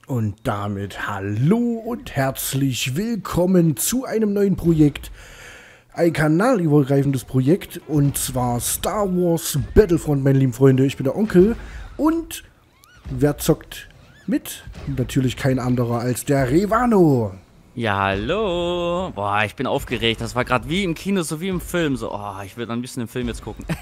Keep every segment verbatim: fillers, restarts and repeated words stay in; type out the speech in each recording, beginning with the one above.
Und damit hallo und herzlich willkommen zu einem neuen Projekt. Ein kanalübergreifendes Projekt, und zwar Star Wars Battlefront, meine lieben Freunde. Ich bin der Onkel und wer zockt mit? Natürlich kein anderer als der Revano. Ja, hallo. Boah, ich bin aufgeregt. Das war gerade wie im Kino, so wie im Film. So, oh, ich will ein bisschen den Film jetzt gucken.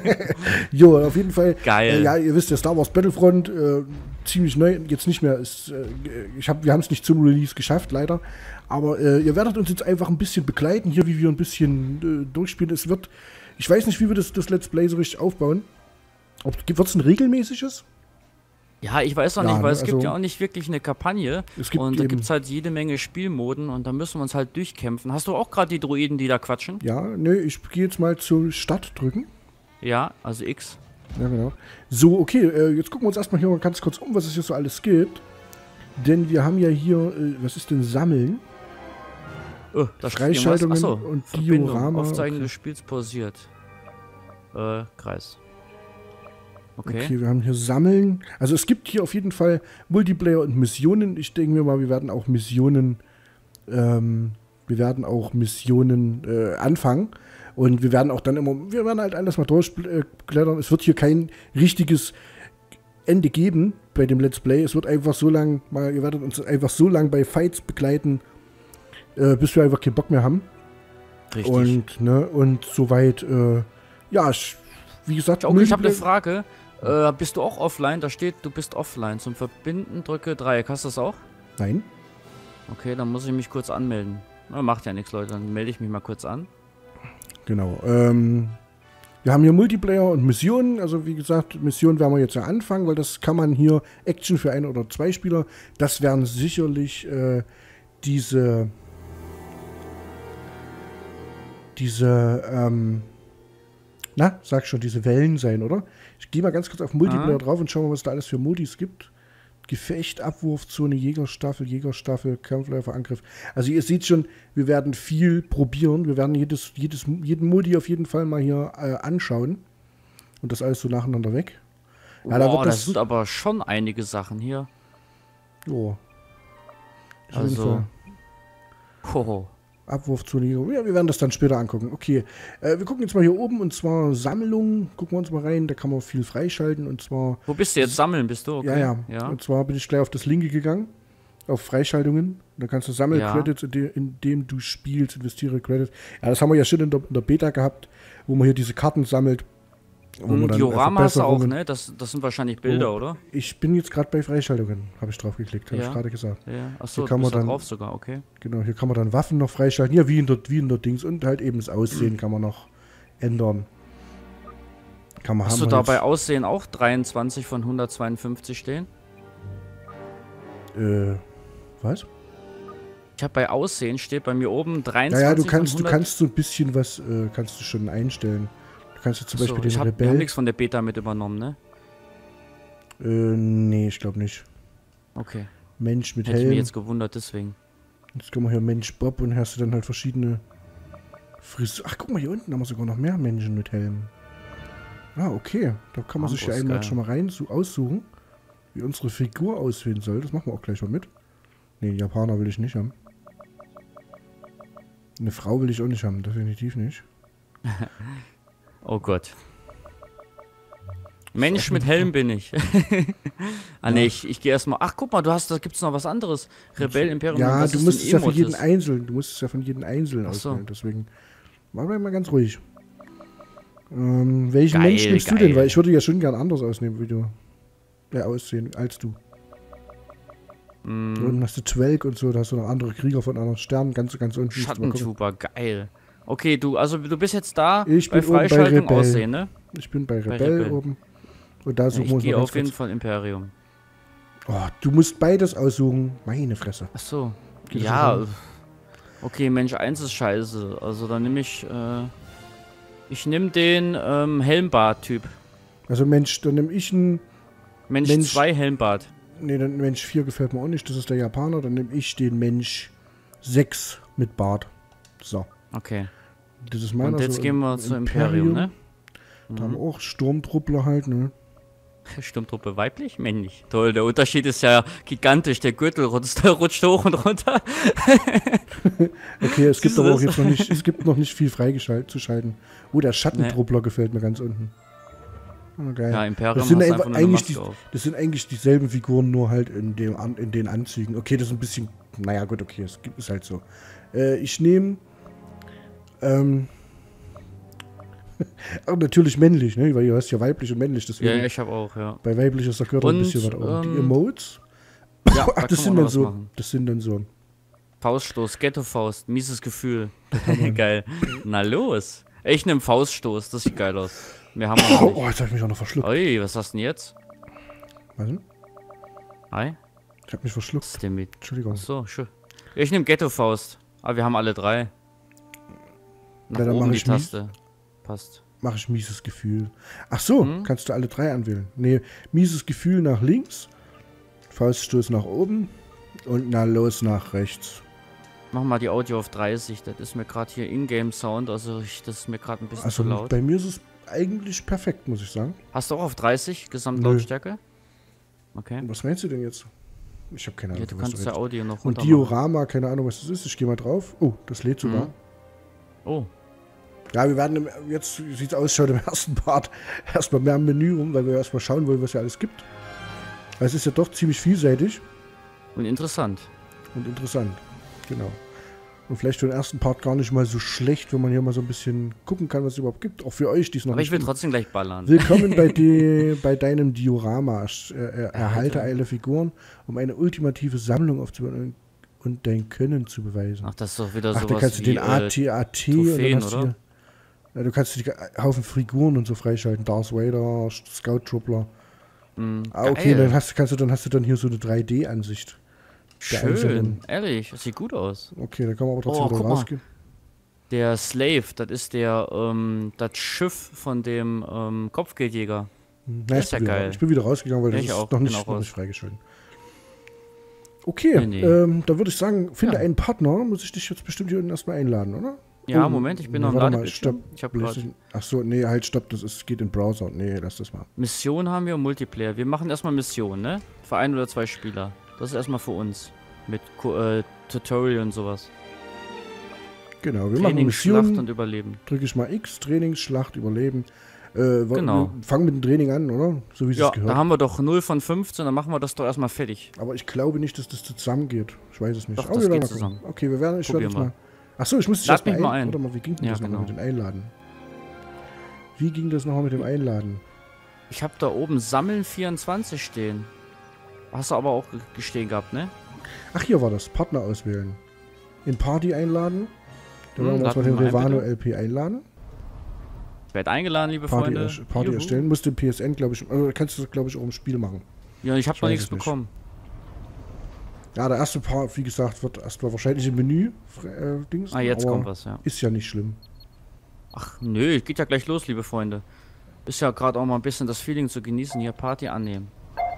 Jo, auf jeden Fall. Geil. Äh, ja, ihr wisst ja, Star Wars Battlefront, äh, ziemlich neu, jetzt nicht mehr. Ist, äh, ich hab, wir haben es nicht zum Release geschafft, leider. Aber äh, ihr werdet uns jetzt einfach ein bisschen begleiten, hier, wie wir ein bisschen äh, durchspielen. Es wird, ich weiß nicht, wie wir das, das Let's Play so richtig aufbauen. Wird es ein regelmäßiges? Ja, ich weiß noch Ja, nicht, weil ne, es gibt also, ja auch nicht wirklich eine Kampagne. Es gibt Und da eben- gibt es halt jede Menge Spielmoden und da müssen wir uns halt durchkämpfen. Hast du auch gerade die Droiden, die da quatschen? Ja, nö, ich gehe jetzt mal zu Start drücken. Ja, also X. Ja, genau. So, okay, äh, jetzt gucken wir uns erstmal hier mal ganz kurz um, was es hier so alles gibt. Denn wir haben ja hier, äh, was ist denn Sammeln? Oh, da steht Freischaltungen irgendwas. Achso, und Verbindung, Diorama, Aufzeichnen okay. des Spiels pausiert. Äh, Kreis. Okay. Okay, wir haben hier Sammeln. Also es gibt hier auf jeden Fall Multiplayer und Missionen. Ich denke mir mal, wir werden auch Missionen, ähm, wir werden auch Missionen äh, anfangen. Und wir werden auch dann immer, wir werden halt alles mal durchklettern. Es wird hier kein richtiges Ende geben bei dem Let's Play. Es wird einfach so lang, mal, ihr werdet uns einfach so lang bei Fights begleiten, äh, bis wir einfach keinen Bock mehr haben. Richtig. Und, ne, und soweit, äh, ja, ich, wie gesagt, Okay, ich habe eine Multiplayer- Frage. Äh, bist du auch offline? Da steht, du bist offline. Zum Verbinden drücke Dreieck. Hast du das auch? Nein. Okay, dann muss ich mich kurz anmelden. Na, macht ja nichts, Leute. Dann melde ich mich mal kurz an. Genau. Ähm, wir haben hier Multiplayer und Missionen. Also wie gesagt, Missionen werden wir jetzt ja anfangen, weil das kann man hier, Action für ein oder zwei Spieler, das werden sicherlich äh, diese diese ähm, na, sag schon, diese Wellen sein, oder? Ich gehe mal ganz kurz auf Multiplayer Ah. drauf und schauen mal, was da alles für Modis gibt. Gefecht, Abwurfzone, Jägerstaffel, Jägerstaffel, Kampfläufer, Angriff. Also ihr seht schon, wir werden viel probieren. Wir werden jedes, jedes, jeden Modi auf jeden Fall mal hier äh, anschauen. Und das alles so nacheinander weg. Ja, da Boah, wird das das, sind aber schon einige Sachen hier. jo. Auf jeden Also. Fall. Hoho. Abwurfzone, Jäger. Ja, wir werden das dann später angucken. Okay, äh, wir gucken jetzt mal hier oben, und zwar Sammlung. Gucken wir uns mal rein, da kann man viel freischalten, und zwar... Wo bist du jetzt? Sammeln bist du? Okay. Ja, ja, ja. Und zwar bin ich gleich auf das linke gegangen, auf Freischaltungen. Da kannst du sammeln Ja. Credits, indem, indem du spielst, investiere Credits. Ja, das haben wir ja schon in der, in der Beta gehabt, wo man hier diese Karten sammelt. Wo man Und dann, äh, Diorama hast du auch, Verbesserungen- ne? Das, das sind wahrscheinlich Bilder, Oh. oder? Ich bin jetzt gerade bei Freischaltungen, habe ich drauf geklickt, habe Ja. ich gerade gesagt. Ja. Achso, Hier kann du bist man da dann- drauf sogar, okay. Genau, hier kann man dann Waffen noch freischalten, ja, wie in der, wie in der Dings, und halt eben das Aussehen kann man noch ändern. Kann man Hast du haben wir da jetzt- bei Aussehen auch dreiundzwanzig von hundertzweiundfünfzig stehen? Äh, was? Ich habe bei Aussehen steht bei mir oben dreiundzwanzig Naja, du von kannst, du hundert. kannst so ein bisschen was, äh, kannst du schon einstellen. Du kannst jetzt zum Achso, Beispiel ich den hab, wir haben Rebell. nichts von der Beta mit übernommen, ne? Äh, nee, ich glaube nicht. Okay. Mensch mit Hätte ich mich Helm. jetzt gewundert, deswegen. Jetzt kommen wir hier Mensch Bob, und hast du dann halt verschiedene Frisur. Ach, guck mal, hier unten haben wir sogar noch mehr Menschen mit Helm. Ah, okay. Da kann man sich hier Armbrust, einmal geil. schon mal rein so aussuchen, wie unsere Figur aussehen soll. Das machen wir auch gleich mal mit. Nee, Japaner will ich nicht haben. Eine Frau will ich auch nicht haben, definitiv nicht. Oh Gott. Mensch mit Helm bin ich. ah ne, ich, ich gehe erstmal. Ach guck mal, du hast, da gibt's noch was anderes. Rebell, Imperium. Ja, was du ist musst denn es ja von Emotes? jedem einzeln, du musst es ja von jedem einzeln Ach so. auswählen, deswegen machen wir mal ganz ruhig. Ähm, welchen Geil, Mensch nimmst du geil. denn? Weil ich würde ja schon gern anders ausnehmen, wie du ja, aussehen als du. Mm, Da unten hast du Twelk und so, da hast du noch andere Krieger von anderen Sternen, ganz, ganz unten. Musst du mal gucken. Schattentuber, geil. Okay, du, also du bist jetzt da Ich bei bin oben bei Freischaltung Rebell. Aussehen, ne? Ich bin bei Bei Rebell, Rebell. oben. Und da Ja, suchen ich wir uns mal gehe ganz auf jeden kurz. Fall Imperium. Oh, du musst beides aussuchen. Meine Fresse. Ach so. Geht das Ja. so? Okay, Mensch eins ist scheiße. Also dann nehme ich, äh, ich nehme den ähm, Helmbart-Typ. Also Mensch, dann nehme ich einen. Mensch Mensch- zwei Helmbart. Nee, dann Mensch vier gefällt mir auch nicht, das ist der Japaner. Dann nehme ich den Mensch sechs mit Bart. So. Okay. Das ist meiner. Und jetzt so gehen wir im zu Imperium, ne? Da haben wir auch Sturmtruppler halt, ne? Sturmtruppe weiblich, männlich. Toll, der Unterschied ist ja gigantisch. Der Gürtel rutscht, der rutscht hoch und runter. Okay, es gibt Siehst du aber auch das? jetzt noch nicht, es gibt noch nicht viel freizuschalten. Oh, der Schattentruppler gefällt mir ganz unten. Oh, geil. Ja, Imperium das sind, hast einfach, einfach nur eine eigentlich Maske die, auf. das sind eigentlich dieselben Figuren, nur halt in, dem, An- in den Anzügen. Okay, das ist ein bisschen, naja gut, okay, es gibt es halt so. Äh, ich nehme, ähm, aber natürlich männlich, ne? Weil du hast ja weiblich und männlich, deswegen. Ja, ja, ich habe auch, ja. Bei weiblich ist der Gürtel ein Und, bisschen weiter oben. Die ähm, Emotes, Ja, ach, da das kann sind man dann was so, machen. das sind dann so. Fauststoß, Ghetto-Faust, mieses Gefühl. Geil. Na los. Ich nehme Fauststoß, das sieht geil aus. Wir haben noch Oh, nicht. oh, jetzt habe ich mich auch noch verschluckt. Ui, was hast du denn jetzt? Was denn? Hi? Ich habe mich verschluckt. Was ist denn mit? Entschuldigung. Achso, schön. Ich nehme Ghetto-Faust. Aber wir haben alle drei. Nach Ja, dann oben mach die ich mies. Taste. Passt. Mache ich mieses Gefühl. Ach so, Hm? kannst du alle drei anwählen. Nee, mieses Gefühl nach links, Fauststoß nach oben und na los nach rechts. Mach mal die Audio auf dreißig. Das ist mir gerade hier Ingame-Sound. Also ich, das ist mir gerade ein bisschen Also zu laut. bei mir ist es eigentlich perfekt, muss ich sagen. Hast du auch auf dreißig Gesamtlautstärke? Okay. Was meinst du denn jetzt? Ich habe keine Ahnung. Ja, du was kannst du ja redest. Audio noch Und runter machen. Diorama, keine Ahnung, was das ist. Ich gehe mal drauf. Oh, das lädt sogar. Mhm. Oh, Ja, wir werden im, jetzt sieht es aus, schaut im ersten Part erstmal mehr im Menü rum, weil wir erstmal schauen wollen, was ja alles gibt. Weil es ist ja doch ziemlich vielseitig und interessant. und interessant. Genau. Und vielleicht für den ersten Part gar nicht mal so schlecht, wenn man hier mal so ein bisschen gucken kann, was es überhaupt gibt. Auch für euch, die es noch Aber nicht ich will gibt. trotzdem gleich ballern. Willkommen bei, de, bei deinem Diorama. Äh, äh, erhalte alle Figuren, um eine ultimative Sammlung aufzubauen und dein Können zu beweisen. Ach, das ist doch wieder Ach, da sowas kannst du wie den A T A T und dann Trophäen, hast du oder? hier, ja, du kannst die Haufen Figuren und so freischalten. Darth Vader, Scout Troopler. äh, mh, Ah, okay, geil. dann hast, kannst du, dann hast du dann hier so eine drei D-Ansicht. der Schön, einzelnen- ehrlich, das sieht gut aus. Okay, dann kann man aber trotzdem Oh, wieder guck mal. rausgehen. Der Slave, das ist der, ähm, das Schiff von dem ähm, Kopfgeldjäger. Hm, Das na, ist ich, ja bin wieder, geil. ich bin wieder rausgegangen, weil Ja, das ich ist auch, noch bin nicht, auch noch raus. nicht freigeschalten. Okay, Nee, nee. Ähm, da würde ich sagen, finde Ja. einen Partner, muss ich dich jetzt bestimmt hier unten erstmal einladen, oder? Ja, Oh, Moment, ich bin nee, noch im warte mal, Ladebildschirm. stopp. Ich habe gerade PlayStation- Ach so, nee, halt, stopp, das ist, geht in Browser. Nee, lass das mal. Mission haben wir und Multiplayer. Wir machen erstmal Mission, ne? Für ein oder zwei Spieler. Das ist erstmal für uns. Mit Ko äh, Tutorial und sowas. Genau, wir machen Training, Schlacht Missionen. und Überleben. Drücke ich mal X, Trainingsschlacht, Überleben. Äh, wa- Genau. Wir fangen mit dem Training an, oder? So wie es Ja, gehört. da haben wir doch null von fünfzehn, dann machen wir das doch erstmal fertig. Aber ich glaube nicht, dass das zusammengeht. Ich weiß es nicht. Doch, Aber das wir werden geht mal gucken. zusammen. Okay, wir werden, ich werde Probieren jetzt mal. Achso, ich muss dich Lad erstmal mich mal ein. Warte mal, wie ging denn Ja, das nochmal genau. mit dem Einladen? Wie ging das nochmal mit dem Einladen? Ich habe da oben Sammeln vierundzwanzig stehen. Hast du aber auch ge- stehen gehabt, ne? Ach, hier war das. Partner auswählen. In Party einladen. Da Hm, werden wir uns lad mal den mich mal ein, Revano bitte. L P einladen. Ich werde eingeladen, liebe Party, Freunde. erst- Party Juhu. erstellen. Musst du im P S N, glaube ich, also kannst du, glaube ich, auch im Spiel machen. Ja, ich habe Ich noch weiß nichts es nicht. bekommen. Ja, der erste Part, wie gesagt, wird erstmal wahrscheinlich im Menü äh, Dings. Ah, jetzt aber kommt was, ja. Ist ja nicht schlimm. Ach, nö, geht ja gleich los, liebe Freunde. Ist ja gerade auch mal ein bisschen das Feeling zu genießen, hier Party annehmen.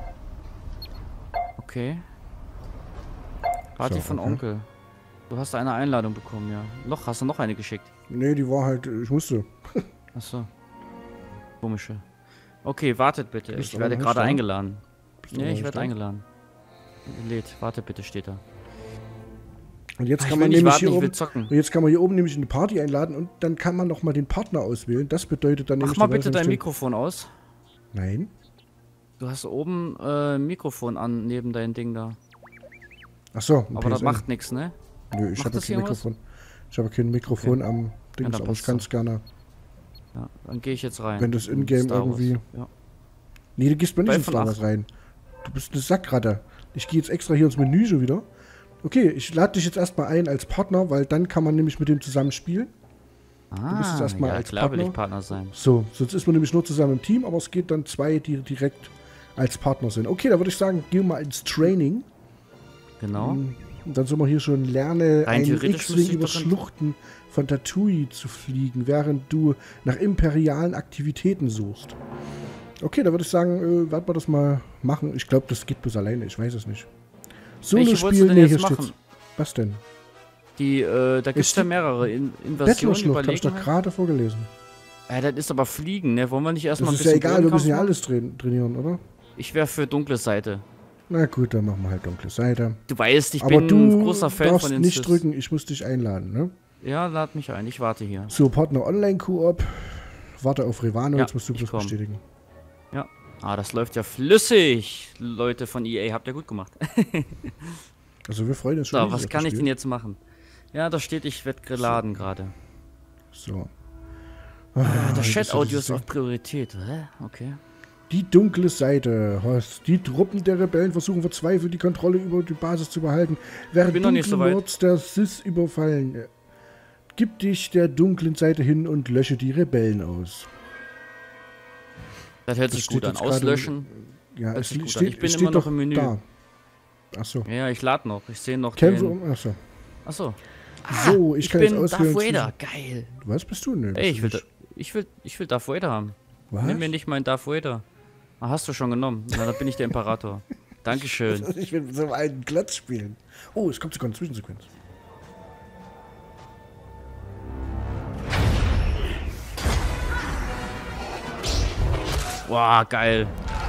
Okay. Party So, von okay. Onkel. Du hast eine Einladung bekommen, ja. Noch, hast du noch eine geschickt? Nee, die war halt, ich musste. Achso. Komische. Okay, wartet bitte. Bist Ich du werde noch nicht gerade da? eingeladen. Bist du Nee, noch ich nicht werde da? eingeladen. Lädt, wartet bitte, steht da. Und jetzt Ah, kann ich man will nicht nämlich warten, hier ich will oben, zocken. und jetzt kann man hier oben nämlich eine Party einladen und dann kann man noch mal den Partner auswählen. Das bedeutet dann Mach nämlich... mal da weiß bitte ich dein nicht- Mikrofon aus. Nein. Du hast oben äh, ein Mikrofon an, neben dein Ding da. Ach so, ein Aber das P S N. macht nichts, ne? Nö, ich macht habe das kein irgendwas? Mikrofon. Ich habe kein Mikrofon am Ja, Dings, dann aber ich passt kann es gerne... Ja, dann gehe ich jetzt rein. Wenn das In in-game Star Wars. irgendwie- Ja. Nee, du gehst mal nicht Bei ins von Star acht. Wars rein. Du bist eine Sackratte. Ich gehe jetzt extra hier ins Menü schon wieder. Okay, ich lade dich jetzt erstmal ein als Partner, weil dann kann man nämlich mit dem zusammen spielen. Ah, bist jetzt erstmal ja, als klar will Partner. ich Partner sein. So, sonst ist man nämlich nur zusammen im Team, aber es geht dann zwei, die direkt als Partner sind. Okay, da würde ich sagen, gehen wir mal ins Training. Genau. Und dann sind wir hier schon lerne, Rein einen theoretisch X-Wing müsste ich über doch in- Schluchten von Tatooine zu fliegen, während du nach imperialen Aktivitäten suchst. Okay, da würde ich sagen, äh, werden wir das mal machen. Ich glaube, das geht bloß alleine, ich weiß es nicht. Welche wolltest du Solo-Spiel, denn nee, jetzt hier machen? steht's. Was denn? Die, äh, da gibt es Es ja steht- mehrere In Invasionen, Bettlerschlucht, habe ich doch Überlegenheit. gerade vorgelesen. Ja, das ist aber Fliegen, ne? Wollen wir nicht erstmal Das ein ist ja bisschen egal, wir müssen ja Bodenkampf alles train trainieren, oder? machen? Ich wäre für dunkle Seite. Na gut, dann machen wir halt dunkle Seite. Du weißt, ich Aber bin du ein großer Fan darfst von den nicht Sys. drücken, ich muss dich einladen, ne? Ja, lad mich ein, ich warte hier. So, Partner Online-Koop. Warte auf Rivano, Ja, jetzt musst du ich bloß komm. bestätigen. Ja. Ah, das läuft ja flüssig. Leute von E A, habt ihr gut gemacht. Also wir freuen uns schon. So, riesig was auf kann das ich Spiel. denn jetzt machen? Ja, da steht, ich werde geladen gerade. So. Ja, Ah, der das Chat-Audio ist Ding. auf Priorität. Hä? Okay. Die dunkle Seite. Horst. Die Truppen der Rebellen versuchen verzweifelt, die Kontrolle über die Basis zu behalten, während bin noch nicht dunkle so weit. Lords der Sith überfallen. Gib dich der dunklen Seite hin und lösche die Rebellen aus. Das hört Das sich steht gut an. jetzt gerade- Auslöschen. Ja, Hört es sich gut an. steht, Ich bin es immer steht noch doch im Menü. da. Achso. Ja, ich lade noch. Ich sehe noch Kämpfe den... um. Achso. Achso. So, ich, Ich kann jetzt bin auswählen. Darth Vader. Geil. zwischen- Was bist du? Nee, Ey, bist ich du will, nicht. da- ich will, ich will Darth Vader haben. Was? Nimm mir nicht meinen Darth Vader. Ah, hast du schon genommen. Na, dann bin ich der Imperator. Dankeschön. Ich will so einen Klotz spielen. Oh, es kommt sogar eine Zwischensequenz. Boah, geil.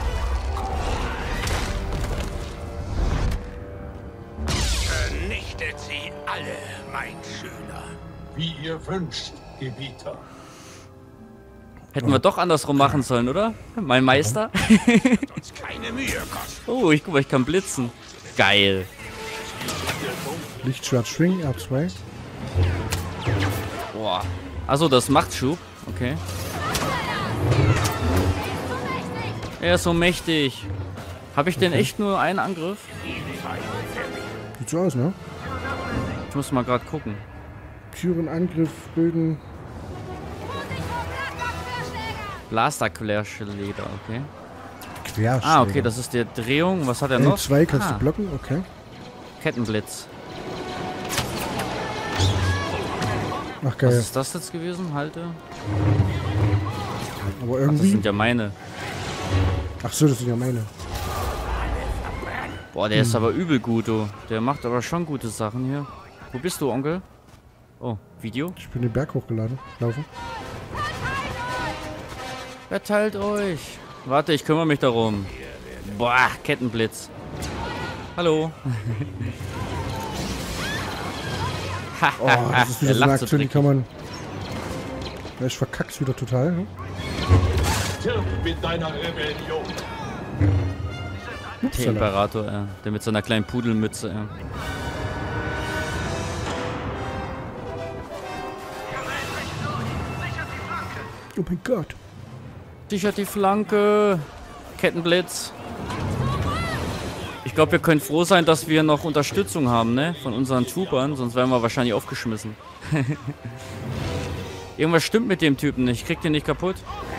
Vernichtet sie alle, mein Schüler. Wie ihr wünscht, Gebieter. Hätten wir doch andersrum machen sollen, oder? Mein Meister? Wird uns keine Mühe kosten. Oh, ich guck mal, ich kann blitzen. Geil. Lichtschwert Schwing, R zwei. Boah. Achso, das macht Schub. Okay. Er ist so mächtig. Habe ich denn echt nur einen Angriff? Sieht so aus, ne? Ich muss mal gerade gucken. Türen, Angriff, Bögen. Blaster Querschläger, okay. Querschläger. Ah, okay, das ist der Drehung. Was hat er noch? L zwei kannst ah, du blocken, okay. Kettenblitz. Ach Was geil. ist das jetzt gewesen? Halte. Aber Ach, das irgendwie. sind ja meine. Ach so, das sind ja meine. Boah, der ist aber übel gut, du. Der macht aber schon gute Sachen hier. Wo bist du, Onkel? Oh, Video? Ich bin den Berg hochgeladen. Laufen. Verteilt euch. Warte, ich kümmere mich darum. Boah, Kettenblitz. Hallo. Oh, das ist wieder Der so eine lacht so Aktion, die dreckig. kann man. Ja, ich verkack's wieder total. Ne? Stirb mit deiner Rebellion. Der Imperator, ja. Der mit seiner kleinen Pudelmütze, ja. Oh mein Gott. Sichert die Flanke. Kettenblitz. Ich glaube, wir können froh sein, dass wir noch Unterstützung haben, ne? Von unseren Troopern, sonst wären wir wahrscheinlich aufgeschmissen. Irgendwas stimmt mit dem Typen nicht. Ich krieg den nicht kaputt.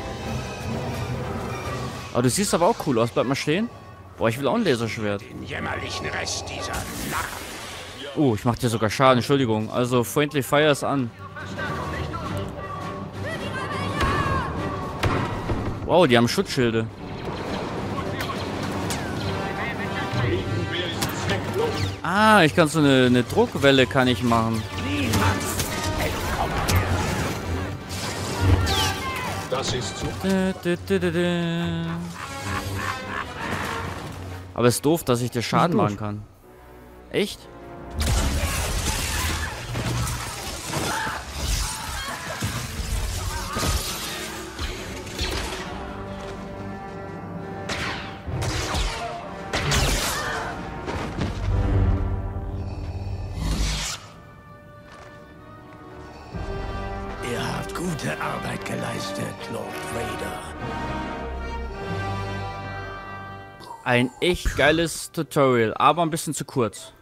Aber du siehst aber auch cool aus. Bleib mal stehen. Boah, ich will auch ein Laserschwert. Den jämmerlichen Rest dieser Lachen. Oh, ich mach dir sogar Schaden. Entschuldigung. Also, Friendly Fire ist an. Wow, die haben Schutzschilde. Gegenwehr ist zwecklos. Ah, ich kann so eine, eine Druckwelle kann ich machen. Das ist zu. Dä, dä, dä, dä, dä. Aber es ist doof, dass ich dir Schaden doof. machen kann. Echt? Ihr habt gute Arbeit geleistet, Lord Vader. Ein echt geiles Tutorial, aber ein bisschen zu kurz.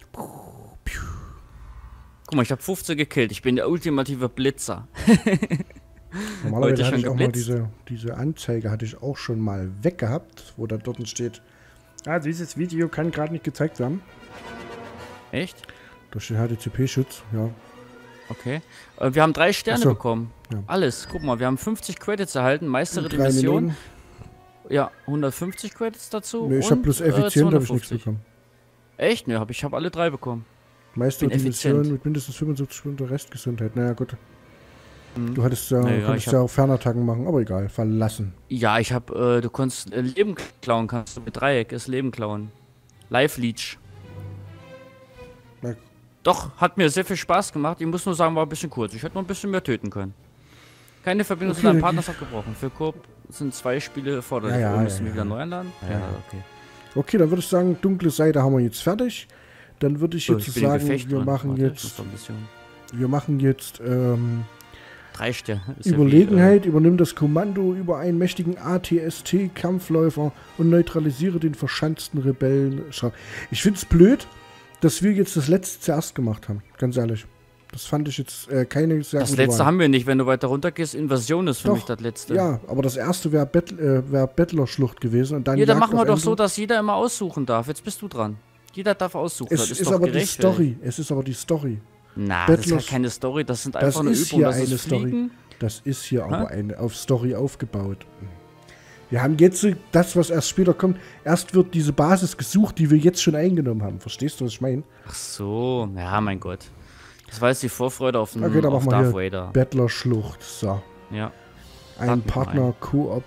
Guck mal, ich habe fünfzehn gekillt. Ich bin der ultimative Blitzer. Normalerweise Heute hatte schon ich auch mal geblitzt? diese, diese Anzeige, hatte ich auch schon mal weggehabt, wo da dort steht, ah, dieses Video kann gerade nicht gezeigt werden. Echt? Durch den H D C P-Schutz, ja. Okay. Äh, wir haben drei Sterne Ach so. bekommen. Ja. Alles. Guck mal, wir haben fünfzig Credits erhalten. Meistere der Drei Mission. Minuten. Ja, hundertfünfzig Credits dazu. Nee, ich und, habe bloß effizient, äh, habe ich nichts zweihundertfünfzig. bekommen. Echt? Ne, hab ich habe alle drei bekommen. Meister bin die Mission effizient. mit mindestens fünfundsiebzig Stunden Restgesundheit. Naja, gut. Du hattest ja, Nee, ja, konntest ich ja hab- auch Fernattacken machen, aber egal, verlassen. Ja, ich hab, äh, du konntest äh, Leben klauen, kannst du mit Dreieck ist Leben klauen. Live Leech. Ja. Doch, hat mir sehr viel Spaß gemacht. Ich muss nur sagen, war ein bisschen kurz. Ich hätte noch ein bisschen mehr töten können. Keine Verbindung Okay, zu deinem dann Partner geh- ist abgebrochen. Für Coop sind zwei Spiele erforderlich. Ja, ja, Oder müssen ja, wir ja. wieder neu anladen? Ja. okay. Okay, dann würde ich sagen, dunkle Seite haben wir jetzt fertig. Dann würde ich So, jetzt ich bin im sagen, Gefecht wir drin. machen Warte, das ist jetzt, doch ein bisschen- wir machen jetzt ähm, Drei Sterne. Ist ja Überlegenheit, übernimm das Kommando über einen mächtigen A T S T-Kampfläufer und neutralisiere den verschanzten Rebellen. Schra- Ich finde es blöd, dass wir jetzt das letzte zuerst gemacht haben, ganz ehrlich. Das fand ich jetzt äh, keine sehr Das gute letzte Wahl. haben wir nicht. Wenn du weiter runter gehst, Invasion ist für Doch, mich das letzte. Ja, aber das erste wäre Bett, äh, wär Bettlerschlucht gewesen. Und dann Ja, dann Jagd machen wir auf doch Enden. so, dass jeder immer aussuchen darf. Jetzt bist du dran. Jeder darf aussuchen. Es das ist, ist, doch aber die gerecht, Story. Es ist aber die Story. ey. Na, das ist Bettler- halt keine Story. Das sind Das einfach eine ist Übung. hier Das eine ist Story. Fliegen. Das ist hier aber eine, auf Story aufgebaut. Wir haben jetzt das, was erst später kommt. Erst wird diese Basis gesucht, die wir jetzt schon eingenommen haben. Verstehst du, was ich meine? Ach so. Ja, mein Gott. Das war jetzt die Vorfreude auf, den, Okay, dann auf machen wir Darth hier Vader. Bettlerschlucht. So. Ja. Ein Dann noch Partner Koop.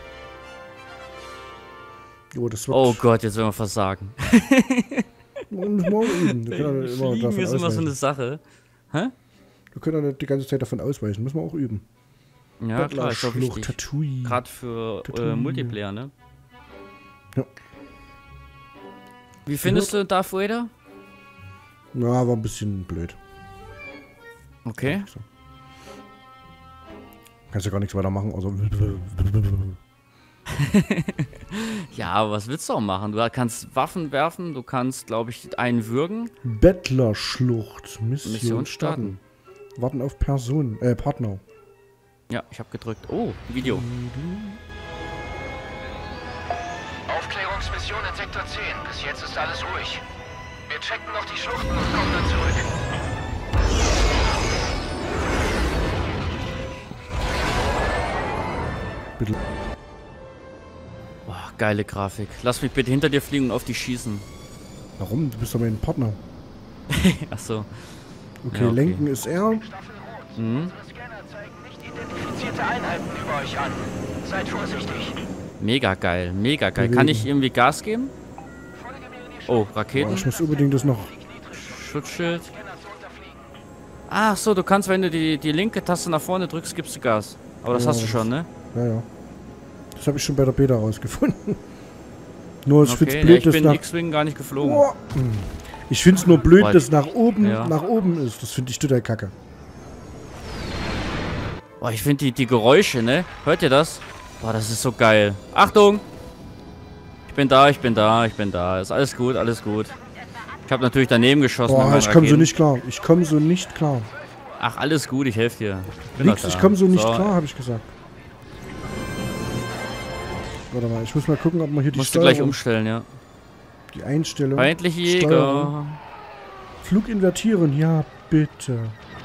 Oh, das wird. Oh Gott, jetzt werden wir versagen. Müssen wir auch üben. Wir können ja immer Fliegen davon ist immer so eine ausweichen. Sache. Wir können ja nicht die ganze Zeit davon ausweichen. Müssen wir auch üben. Ja, klar, ist doch Bettlerschlucht, wichtig. Tatooine. Gerade für Tatooine. äh, Multiplayer, ne? Ja. Wie findest du Darth Vader? Ja, war ein bisschen blöd. Okay. Kannst ja gar nichts weiter machen, außer. Ja, aber was willst du auch machen? Du kannst Waffen werfen, du kannst, glaube ich, einen würgen. Bettlerschlucht. Mission, Mission starten. Warten auf Personen. Äh, Partner. Ja, ich habe gedrückt. Oh, Video. Aufklärungsmission in Sektor zehn. Bis jetzt ist alles ruhig. Wir checken noch die Schluchten und kommen dann zurück. Bitte. Boah, geile Grafik. Lass mich bitte hinter dir fliegen und auf dich schießen. Warum? Du bist doch mein Partner. Achso. Okay, Ja, okay. lenken ist er. Staffel Rot. Mhm. Unsere Scanner zeigen nicht identifizierte Einheiten über euch an. Seid vorsichtig. Mega geil, mega geil. Kann ich irgendwie Gas geben? Folge mir in die Oh, Boah, Raketen, ich muss unbedingt das noch. Schutzschild. Scanner zu unterfliegen. Ach so, du kannst, wenn du die, die linke Taste nach vorne drückst, gibst du Gas. Aber das Ja, hast du schon, ne? Ja, ja. Das habe ich schon bei der Beta rausgefunden. Nur ich find's Okay, blöd, ja, ich dass bin nach. X-Wing gar nicht geflogen. Oh. Hm. Ich find's nur blöd, Boah, dass nach oben, ja. nach oben ist. Das finde ich total kacke. Boah, ich finde die, die Geräusche, ne? Hört ihr das? Boah, das ist so geil. Achtung! Ich bin da, ich bin da, ich bin da. Ist alles gut, alles gut. Ich habe natürlich daneben geschossen. mit Boah, meinen ich komme so Raketen. nicht klar. Ich komme so nicht klar. Ach, alles gut, ich helfe dir. Bin Nix, doch da. ich komme so nicht klar, habe ich gesagt. Warte mal, ich muss mal gucken, ob man hier die Musst du gleich Steuerung, umstellen, ja. die Einstellung. Feindliche Jäger. Steuerung. Flug invertieren, ja, bitte.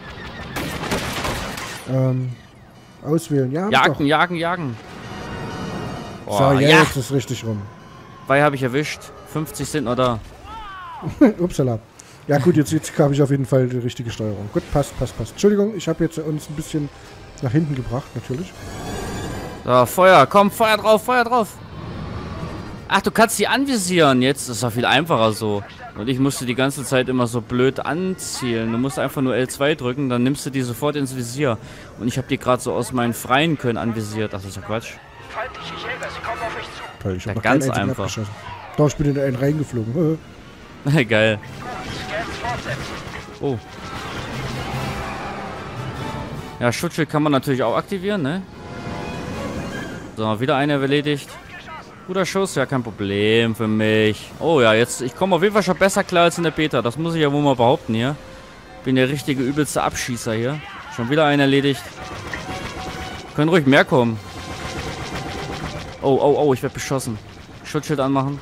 Ähm, auswählen, ja, hab ich Jagen, jagen, jagen. doch. Boah, So, ja, ja, jetzt ist richtig rum. zwei habe ich erwischt. fünfzig sind noch da. Upsala. Ja gut, jetzt, jetzt habe ich auf jeden Fall die richtige Steuerung. Gut, passt, passt, passt. Entschuldigung, ich habe jetzt uns ein bisschen nach hinten gebracht, natürlich. So, Feuer, komm, Feuer drauf, Feuer drauf. Ach, du kannst die anvisieren jetzt. Das ist doch viel einfacher so. Und ich musste die ganze Zeit immer so blöd anzielen. Du musst einfach nur L zwei drücken, dann nimmst du die sofort ins Visier. Und ich habe die gerade so aus meinen freien Können anvisiert. Ach, das ist ja Quatsch. Feindliche Jäger, sie kommen auf euch zu. Toll, ich Ja, habe noch ganz keinen einzigen einfach. abgeschossen. Doch, ich bin in einen reingeflogen. Geil. Scans fortsetzen. Oh. Ja, Schutzschild kann man natürlich auch aktivieren, ne? So, wieder einer erledigt. Guter Schuss, ja, kein Problem für mich. Oh ja, jetzt, ich komme auf jeden Fall schon besser klar als in der Beta. Das muss ich ja wohl mal behaupten hier. Bin der richtige übelste Abschießer hier. Schon wieder einen erledigt. Können ruhig mehr kommen. Oh, oh, oh, ich werde beschossen. Schutzschild anmachen.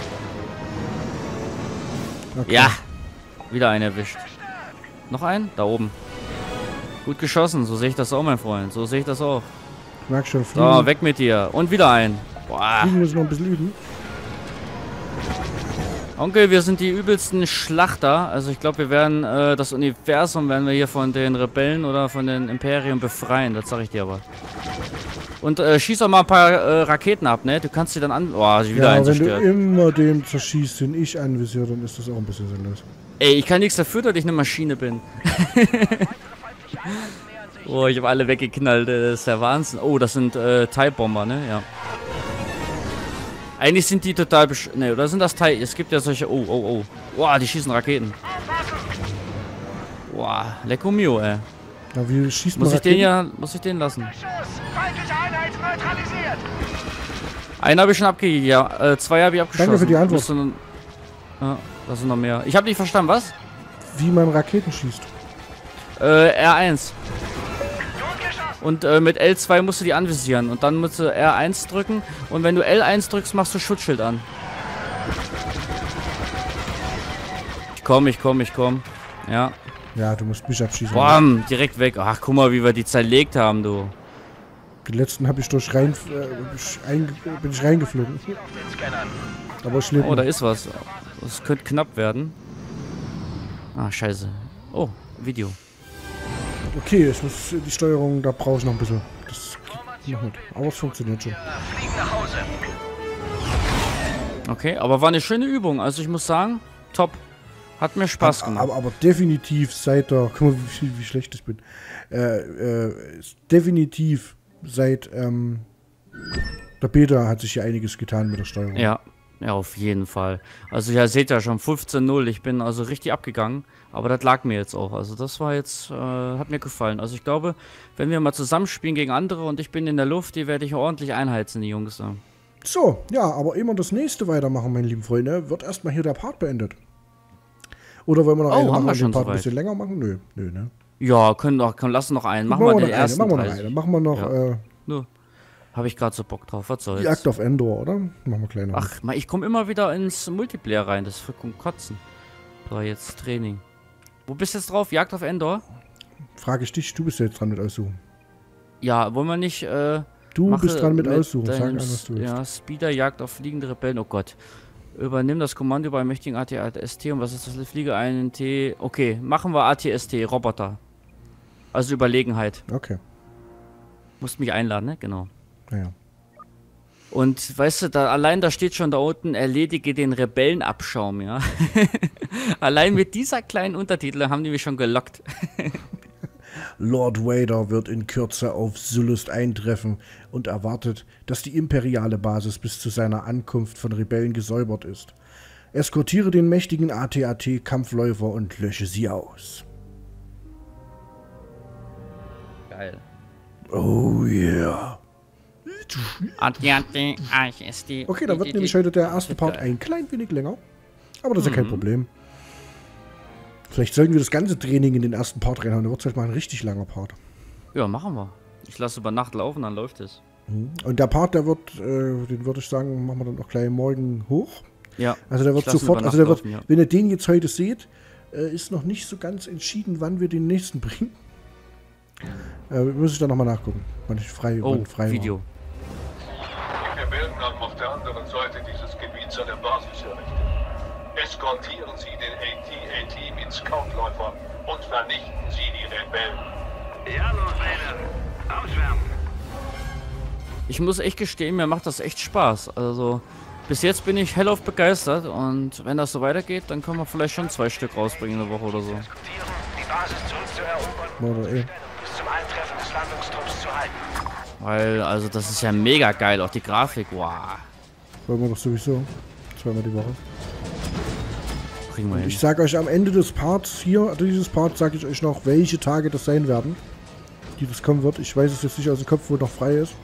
Okay. Ja. Wieder einen erwischt. Noch einen? Da oben. Gut geschossen, so sehe ich das auch, mein Freund. So sehe ich das auch. Ich merke schon, fliegen, So, weg mit dir. Und wieder einen. Boah. fliegen muss ich noch ein bisschen üben. Onkel, wir sind die übelsten Schlachter. Also ich glaube, wir werden äh, das Universum werden wir hier von den Rebellen oder von den Imperien befreien. Das sage ich dir aber. Und äh, schieß auch mal ein paar äh, Raketen ab, ne? Du kannst sie dann an... Oh, sie wieder Ja, einen wenn du zerstört. immer den zerschießt, den ich anvisiere, dann ist das auch ein bisschen sinnlos. Ey, ich kann nichts dafür, dass ich eine Maschine bin. Oh, ich habe alle weggeknallt. Das ist der Wahnsinn. Oh, das sind äh, Teilbomber, ne? Ja. Eigentlich sind die total besch... Ne, oder sind das Teil... Es gibt ja solche... Oh, oh, oh. Boah, die schießen Raketen. Boah, lecko mio, ey. Na, wie schießt man Muss ich Raketen? den ja... Muss ich den lassen. Schuss! Feindliche Einheit neutralisiert! Einen habe ich schon abgegeben, ja. Äh, zwei habe ich abgeschossen. Danke für die Antwort. Müsste nun- Ja, das sind noch mehr. Ich habe nicht verstanden, was? Wie man Raketen schießt. Äh, R eins. Und äh, mit L zwei musst du die anvisieren. Und dann musst du R eins drücken. Und wenn du L eins drückst, machst du Schutzschild an. Ich komm, ich komm, ich komm. Ja. Ja, du musst mich abschießen. Bam, direkt weg. Ach, guck mal, wie wir die zerlegt haben, du. Den letzten habe ich durch rein, äh, ich einge- bin ich reingeflogen. Aber ich lebe Oh, da noch. ist was. Das könnte knapp werden. Ah, scheiße. Oh, Video. Okay, ich muss die Steuerung, da brauche ich noch ein bisschen. Das geht noch nicht. Aber es funktioniert schon. Fliegen nach Hause. Okay, aber war eine schöne Übung. Also ich muss sagen, top. Hat mir Spaß aber, gemacht. aber, aber definitiv seit der, guck mal, wie, wie schlecht ich bin. Äh, äh, ist definitiv seit ähm, der Beta hat sich hier einiges getan mit der Steuerung. Ja, ja, auf jeden Fall. Also ja, seht ja schon, fünfzehn null. Ich bin also richtig abgegangen. Aber das lag mir jetzt auch. Also das war jetzt, äh, hat mir gefallen. Also ich glaube, wenn wir mal zusammenspielen gegen andere und ich bin in der Luft, die werde ich ordentlich einheizen, die Jungs. Ja. So, ja, aber immer das nächste weitermachen, meine lieben Freunde, wird erstmal hier der Part beendet. Oder wollen wir noch Oh, einen haben machen wir und den schon Part ein soweit. bisschen länger machen? Nö, nö, ne? Ja, können doch, können, lassen noch einen. Machen wir noch den eine, ersten machen wir noch Teil. eine. Machen wir noch Ja. äh, Nur, habe ich gerade so Bock drauf. Was soll's? Jagd auf Endor, oder? Machen wir kleiner. Ach, ma, ich komme immer wieder ins Multiplayer rein. Das ist für Kotzen. So, jetzt Training. Wo bist du jetzt drauf? Jagd auf Endor? Frage ich dich, du bist jetzt dran mit aussuchen. Ja, wollen wir nicht, äh... Du mache bist dran mit aussuchen. Sag deinem an, was du willst. Ja, Speeder, Jagd auf fliegende Rebellen. Oh Gott. Übernimm das Kommando bei mächtigen A T S T. Und was ist das? Fliege einen T... Okay, machen wir A T S T, Roboter. Also Überlegenheit. Okay, Musst mich einladen, ne? Genau. naja. Und weißt du, da allein da steht schon da unten, erledige den Rebellenabschaum, ja. Allein mit dieser kleinen Untertitel haben die mich schon gelockt. Lord Vader wird in Kürze auf Sullust eintreffen und erwartet, dass die imperiale Basis bis zu seiner Ankunft von Rebellen gesäubert ist. Eskortiere den mächtigen A T A T-Kampfläufer und lösche sie aus. Geil. Oh yeah. Okay, dann wird nämlich heute der erste Part ein klein wenig länger. Aber das ist ja kein Problem. Vielleicht sollten wir das ganze Training in den ersten Part reinhauen. Dann wird es halt mal ein richtig langer Part. Ja, machen wir. Ich lasse über Nacht laufen, dann läuft es. Und der Part, der wird, äh, den würde ich sagen, machen wir dann auch gleich morgen hoch. Ja. Also der wird ich lasse sofort, über also der Nacht wird, laufen, ja. wenn ihr den jetzt heute seht, äh, ist noch nicht so ganz entschieden, wann wir den nächsten bringen. Äh, muss ich dann nochmal nachgucken, wann ich frei, Oh, wann frei Video. Die Rebellen haben auf der anderen Seite dieses Gebiets eine Basis errichtet. Eskortieren Sie den A T A T mit Scoutläufer und vernichten Sie die Rebellen. Ja, Lord Vader. Auswärmen. Ich muss echt gestehen, mir macht das echt Spaß. Also, bis jetzt bin ich hellauf begeistert und wenn das so weitergeht, dann können wir vielleicht schon zwei Stück rausbringen in der Woche oder so. Diskutieren, die Basis zurückzuerobern Oder eh. und bis zum Eintreffen des Landungstrupps zu halten. Weil, also das ist ja mega geil, auch die Grafik, wow. Wollen wir doch sowieso. Zweimal die Woche. Kriegen wir hin. Ich sage euch am Ende des Parts hier, dieses Part, sage ich euch noch, welche Tage das sein werden, die das kommen wird. Ich weiß es jetzt nicht aus dem Kopf, wo noch frei ist.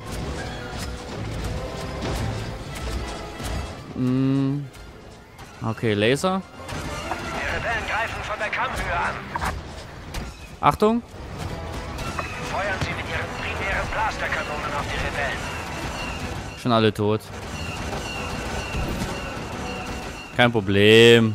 Mm. Okay, Laser. Die Rebellen greifen von der Kammhöhe an. Achtung. Feuern Sie mit Ihren primären Blasterkanonen auf die Rebellen. Schon alle tot. Kein Problem.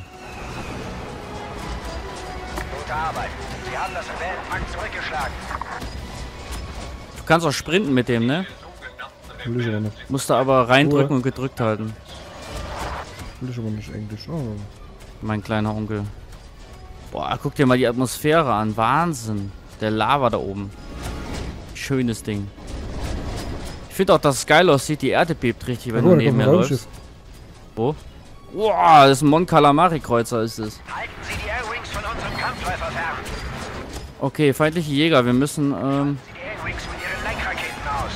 Gute Arbeit. Sie haben das Rebellenpack zurückgeschlagen. Du kannst auch sprinten mit dem, ne? Will ich aber nicht. Musst du aber reindrücken und gedrückt halten. Will ich aber nicht Englisch. Oh. Mein kleiner Onkel. Boah, guck dir mal die Atmosphäre an. Wahnsinn. Der Lava da oben. Schönes Ding. Ich finde auch, dass es geil aussieht. Die Erde bebt richtig, wenn oh, du neben mir läufst. Wo? Boah, das ist ein Mon Calamari-Kreuzer, ist es. Halten Sie die Airwings von unserem Kampfläufer fern. Okay, feindliche Jäger. Wir müssen, ähm... Die Airwings mit ihren Lenkraketen aus.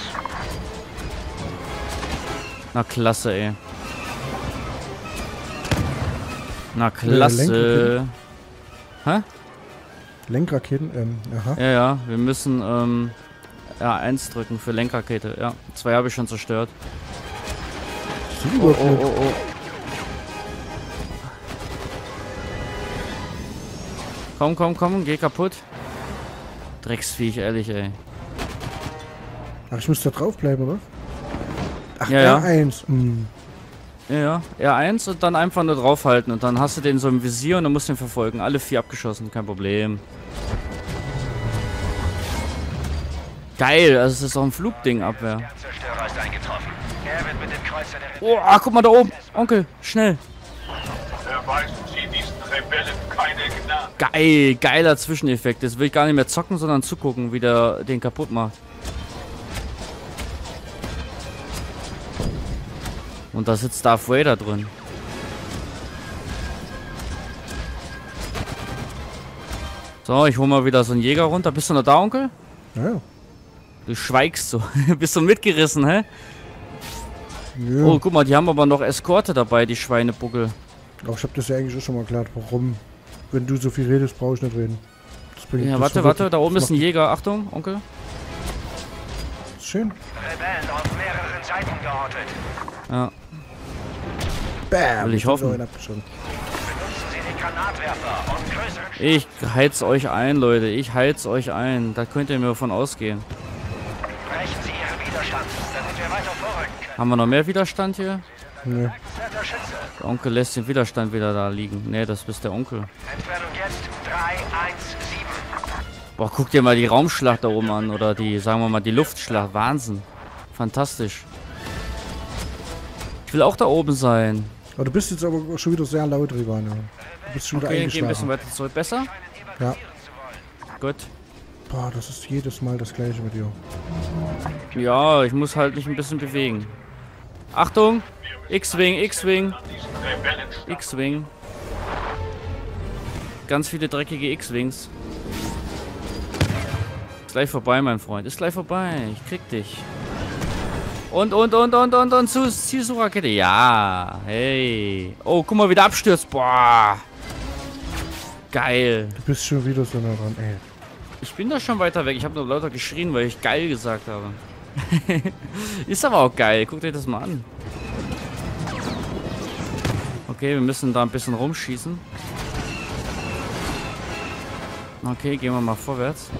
Na klasse, ey. Na klasse. Hä? Lenkraketen, ähm, aha. Ja, ja, wir müssen, ähm, R eins drücken für Lenkrakete. Ja, zwei habe ich schon zerstört. Super, Oh, oh, oh. Komm, komm, komm, geh kaputt. Drecksviech, ehrlich, ey. Ach, ich muss da drauf bleiben, oder? Ach, Ja, ja. R eins. Hm. Ja, ja, R eins und dann einfach nur draufhalten und dann hast du den so im Visier und dann musst du ihn verfolgen. Alle vier abgeschossen, kein Problem. Geil, also es ist auch ein Flugding, Abwehr. Der Zerstörer ist eingetroffen. Er wird mit dem Kreuzer der Oh, ah, guck mal da oben. Onkel, schnell. Erweisen Sie diesen Rebellen keine Gnade. Geil, geiler Zwischeneffekt. Jetzt will ich gar nicht mehr zocken, sondern zugucken, wie der den kaputt macht. Und da sitzt Darth Vader drin. So, ich hol mal wieder so einen Jäger runter. Bist du noch da, Onkel? Ja, ja. Du schweigst so. Bist du mitgerissen, hä? Ja. Oh, guck mal, die haben aber noch Eskorte dabei, die Schweinebuckel. Aber ich habe das ja eigentlich auch schon mal erklärt, warum. Wenn du so viel redest, brauche ich nicht reden. Das bringt, Ja, das warte, verwirrt- warte, da oben das ist ein macht- Jäger. Achtung, Onkel. Ist schön. Rebellen auf mehreren Seiten geortet. Ja. Bam! Will ich Jetzt haben hoffen. sie einen abgeschossen. Benutzen Sie den Granatwerfer und größeren Sch Ich heiz euch ein, Leute. Ich heiz euch ein. Da könnt ihr mir davon ausgehen. Brechen Sie Ihren Widerstand, damit wir weiter vorrücken können. Haben wir noch mehr Widerstand hier? Nee. Werter Schütze. Der Onkel lässt den Widerstand wieder da liegen. Nee, das ist der Onkel. Entfernung jetzt drei eins sieben. Boah, guck dir mal die Raumschlacht da oben an. Oder die, sagen wir mal, die Luftschlacht. Wahnsinn. Fantastisch. Ich will auch da oben sein. Aber du bist jetzt aber schon wieder sehr laut, Rivano. Du bist schon wieder Okay, geh ein bisschen eingeschlafen. weiter zurück. Besser? Ja. Gut. Boah, das ist jedes Mal das gleiche mit dir. Ja, ich muss halt mich ein bisschen bewegen. Achtung! X-Wing, X-Wing, Diesen Rebellen X-Wing. Ganz viele dreckige X-Wings. Ist gleich vorbei, mein Freund. Ist gleich vorbei. Ich krieg dich. Und, und, und, und, und, und, zu, ziehst du Rakete. Ja, hey. Oh, guck mal, wie der abstürzt. Boah. Geil. Du bist schon wieder so nah dran, ey. Ich bin da schon weiter weg. Ich habe nur lauter geschrien, weil ich geil gesagt habe. Ist aber auch geil. Guckt euch das mal an. Okay, wir müssen da ein bisschen rumschießen. Okay, gehen wir mal vorwärts.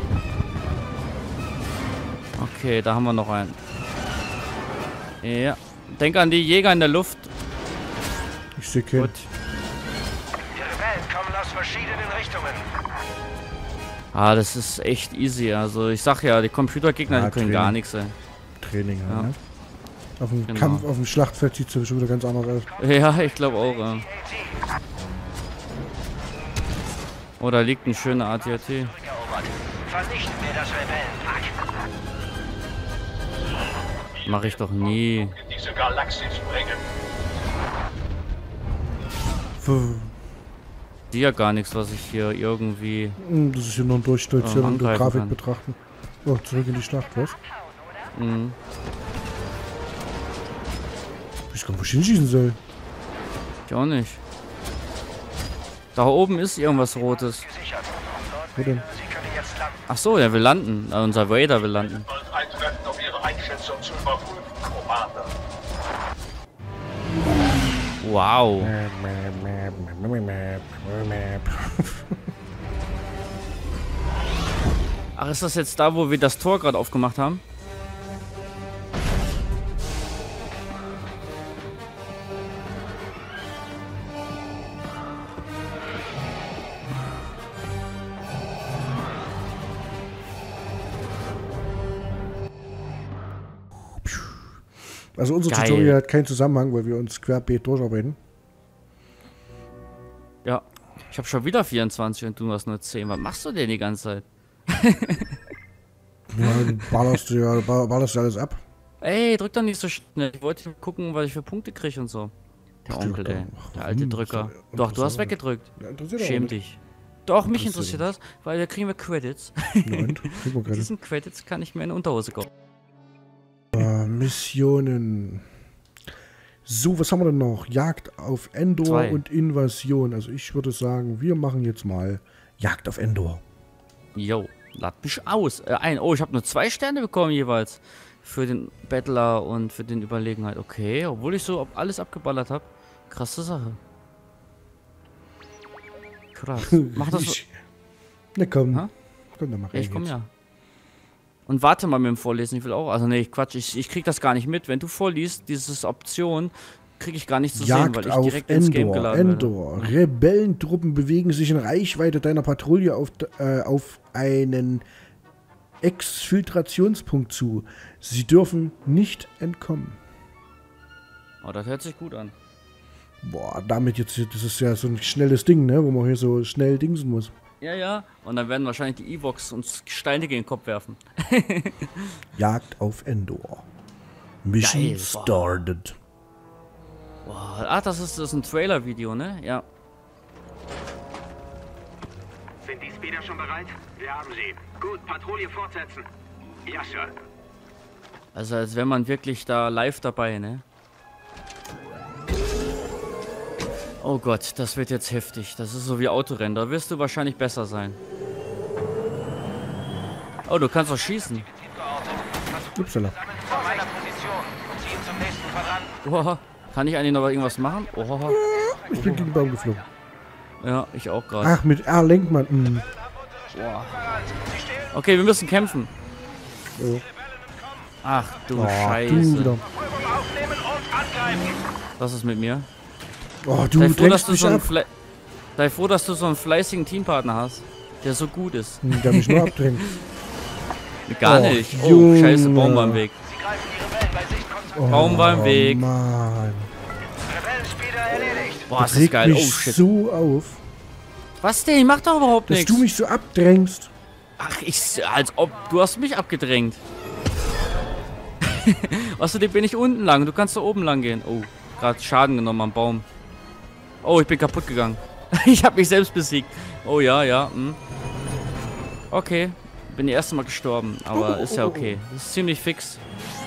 Okay, da haben wir noch einen. Ja. Denk an die Jäger in der Luft. Ich sehe keinen. Gut. Die Rebellen kommen aus verschiedenen Richtungen. Ah, das ist echt easy. Also ich sag ja, die Computergegner, Ja, die können Training. gar nichts, ey. Training halt, Ja. ne? Auf dem Genau. Kampf, auf dem Schlachtfeld sieht es schon wieder ganz anders aus. Ja, ich glaube auch. Ja. Oh, da liegt ein schöner A T A T. Erobert. Vernichten wir das Rebellenpack. Mach ich doch nie. in diese Galaxis bringen. Puh. Die ja gar nichts, was ich hier irgendwie... Hm, Das ist hier nur ein Durchstolzieren Ähm, und die angreifen Grafik kann. betrachten. Oh, zurück in die Schlacht, was? Mh, Ich weiß gar nicht, wo ich hinschießen soll. ich auch nicht. Da oben ist irgendwas Rotes. Gesichert. Wo denn? Sie können jetzt landen. Ach so, der will landen. Äh, unser Vader will landen. Bald eintreffen, um Ihre Einschätzung zu überprüfen, Commander. Wow. Ach, ist das jetzt da, wo wir das Tor gerade aufgemacht haben? Also unser Geil. Tutorial hat keinen Zusammenhang, weil wir uns querbeet durcharbeiten. Ja. Ich habe schon wieder vierundzwanzig und du hast nur zehn. Was machst du denn die ganze Zeit? Ja, du ballerst ja, ballerst ja alles ab. Ey, drück doch nicht so schnell. Ich wollte gucken, was ich für Punkte kriege und so. Der Onkel, ey. Der alte Drücker. Doch, du hast weggedrückt. Ja, Schäm dich. Doch, mich interessiert das, weil da kriegen wir Credits. Nein, kriegen wir keine. Diesen Credits kann ich mir in eine Unterhose kaufen. Äh, Missionen. So, was haben wir denn noch? Jagd auf Endor Zwei. und Invasion. Also ich würde sagen, wir machen jetzt mal Jagd auf Endor. Jo, lad mich aus. Äh, ein. Oh, ich habe nur zwei Sterne bekommen jeweils. Für den Battler und für den Überlegenheit. Okay, obwohl ich so alles abgeballert habe. Krasse Sache. Krass. Mach das so. Ich, na komm. Ha? Komm, dann mach Ja, ich ich komm jetzt. ja. Und warte mal mit dem Vorlesen, ich will auch. Also nee, Quatsch, ich, ich krieg das gar nicht mit. Wenn du vorliest, diese Option, krieg ich gar nicht zu sehen, Jagd weil ich auf direkt ins Game Endor. geladen Endor. Rebellentruppen bewegen sich in Reichweite deiner Patrouille auf, äh, auf einen Exfiltrationspunkt zu. Sie dürfen nicht entkommen. werde. Oh, das hört sich gut an. Boah, damit jetzt, das ist ja so ein schnelles Ding, ne, wo man hier so schnell dingsen muss. Ja, ja. Und dann werden wahrscheinlich die Evox uns Steine gegen den Kopf werfen. Jagd auf Endor. Mission Geil, boah. started. Boah, ach, das ist, das ist ein Trailer-Video, ne? Ja. Sind die Speeder schon bereit? Wir haben sie. Gut, Patrouille fortsetzen. Ja, Sir. Also als wäre man wirklich da live dabei, ne? Oh Gott, das wird jetzt heftig. Das ist so wie Autorennen. Da wirst du wahrscheinlich besser sein. Oh, du kannst doch schießen. Upsala. Von meiner Position. Ziehen zum nächsten Quadranten. Oh, kann ich eigentlich noch irgendwas machen? Oh, Ich bin gegen den Baum geflogen. ja, ich auch gerade. Ach, mit R lenkt man. Hm. Okay, wir müssen kämpfen. Oh. Ach du Oh, Scheiße. du wieder. Aufnehmen und angreifen. Was ist mit mir? Oh, du Sei froh, dass drängst du mich so einen ab. Fle Sei froh, dass du so einen fleißigen Teampartner hast, der so gut ist. Hm, Der mich nur abdrängt. Gar Oh, nicht. Oh, Junge. scheiße, Baum war im Weg. Sie greifen die Rebellen bei Sicht kontaktieren. Oh, Baum war im Weg. Mann. Rebellenspeeder erledigt. Boah, Das ist das regt geil. Oh, mich shit. so auf, Was denn? Ich mach doch überhaupt dass nichts. du mich so abdrängst. Ach, ich... Als ob... Du hast mich abgedrängt. Außerdem bin ich unten lang. Du kannst da oben lang gehen. Oh, gerade Schaden genommen am Baum. Oh, ich bin kaputt gegangen. Ich habe mich selbst besiegt. Oh ja, ja. Hm. Okay. Bin das erste Mal gestorben. Aber ist ja okay. Ist ziemlich fix.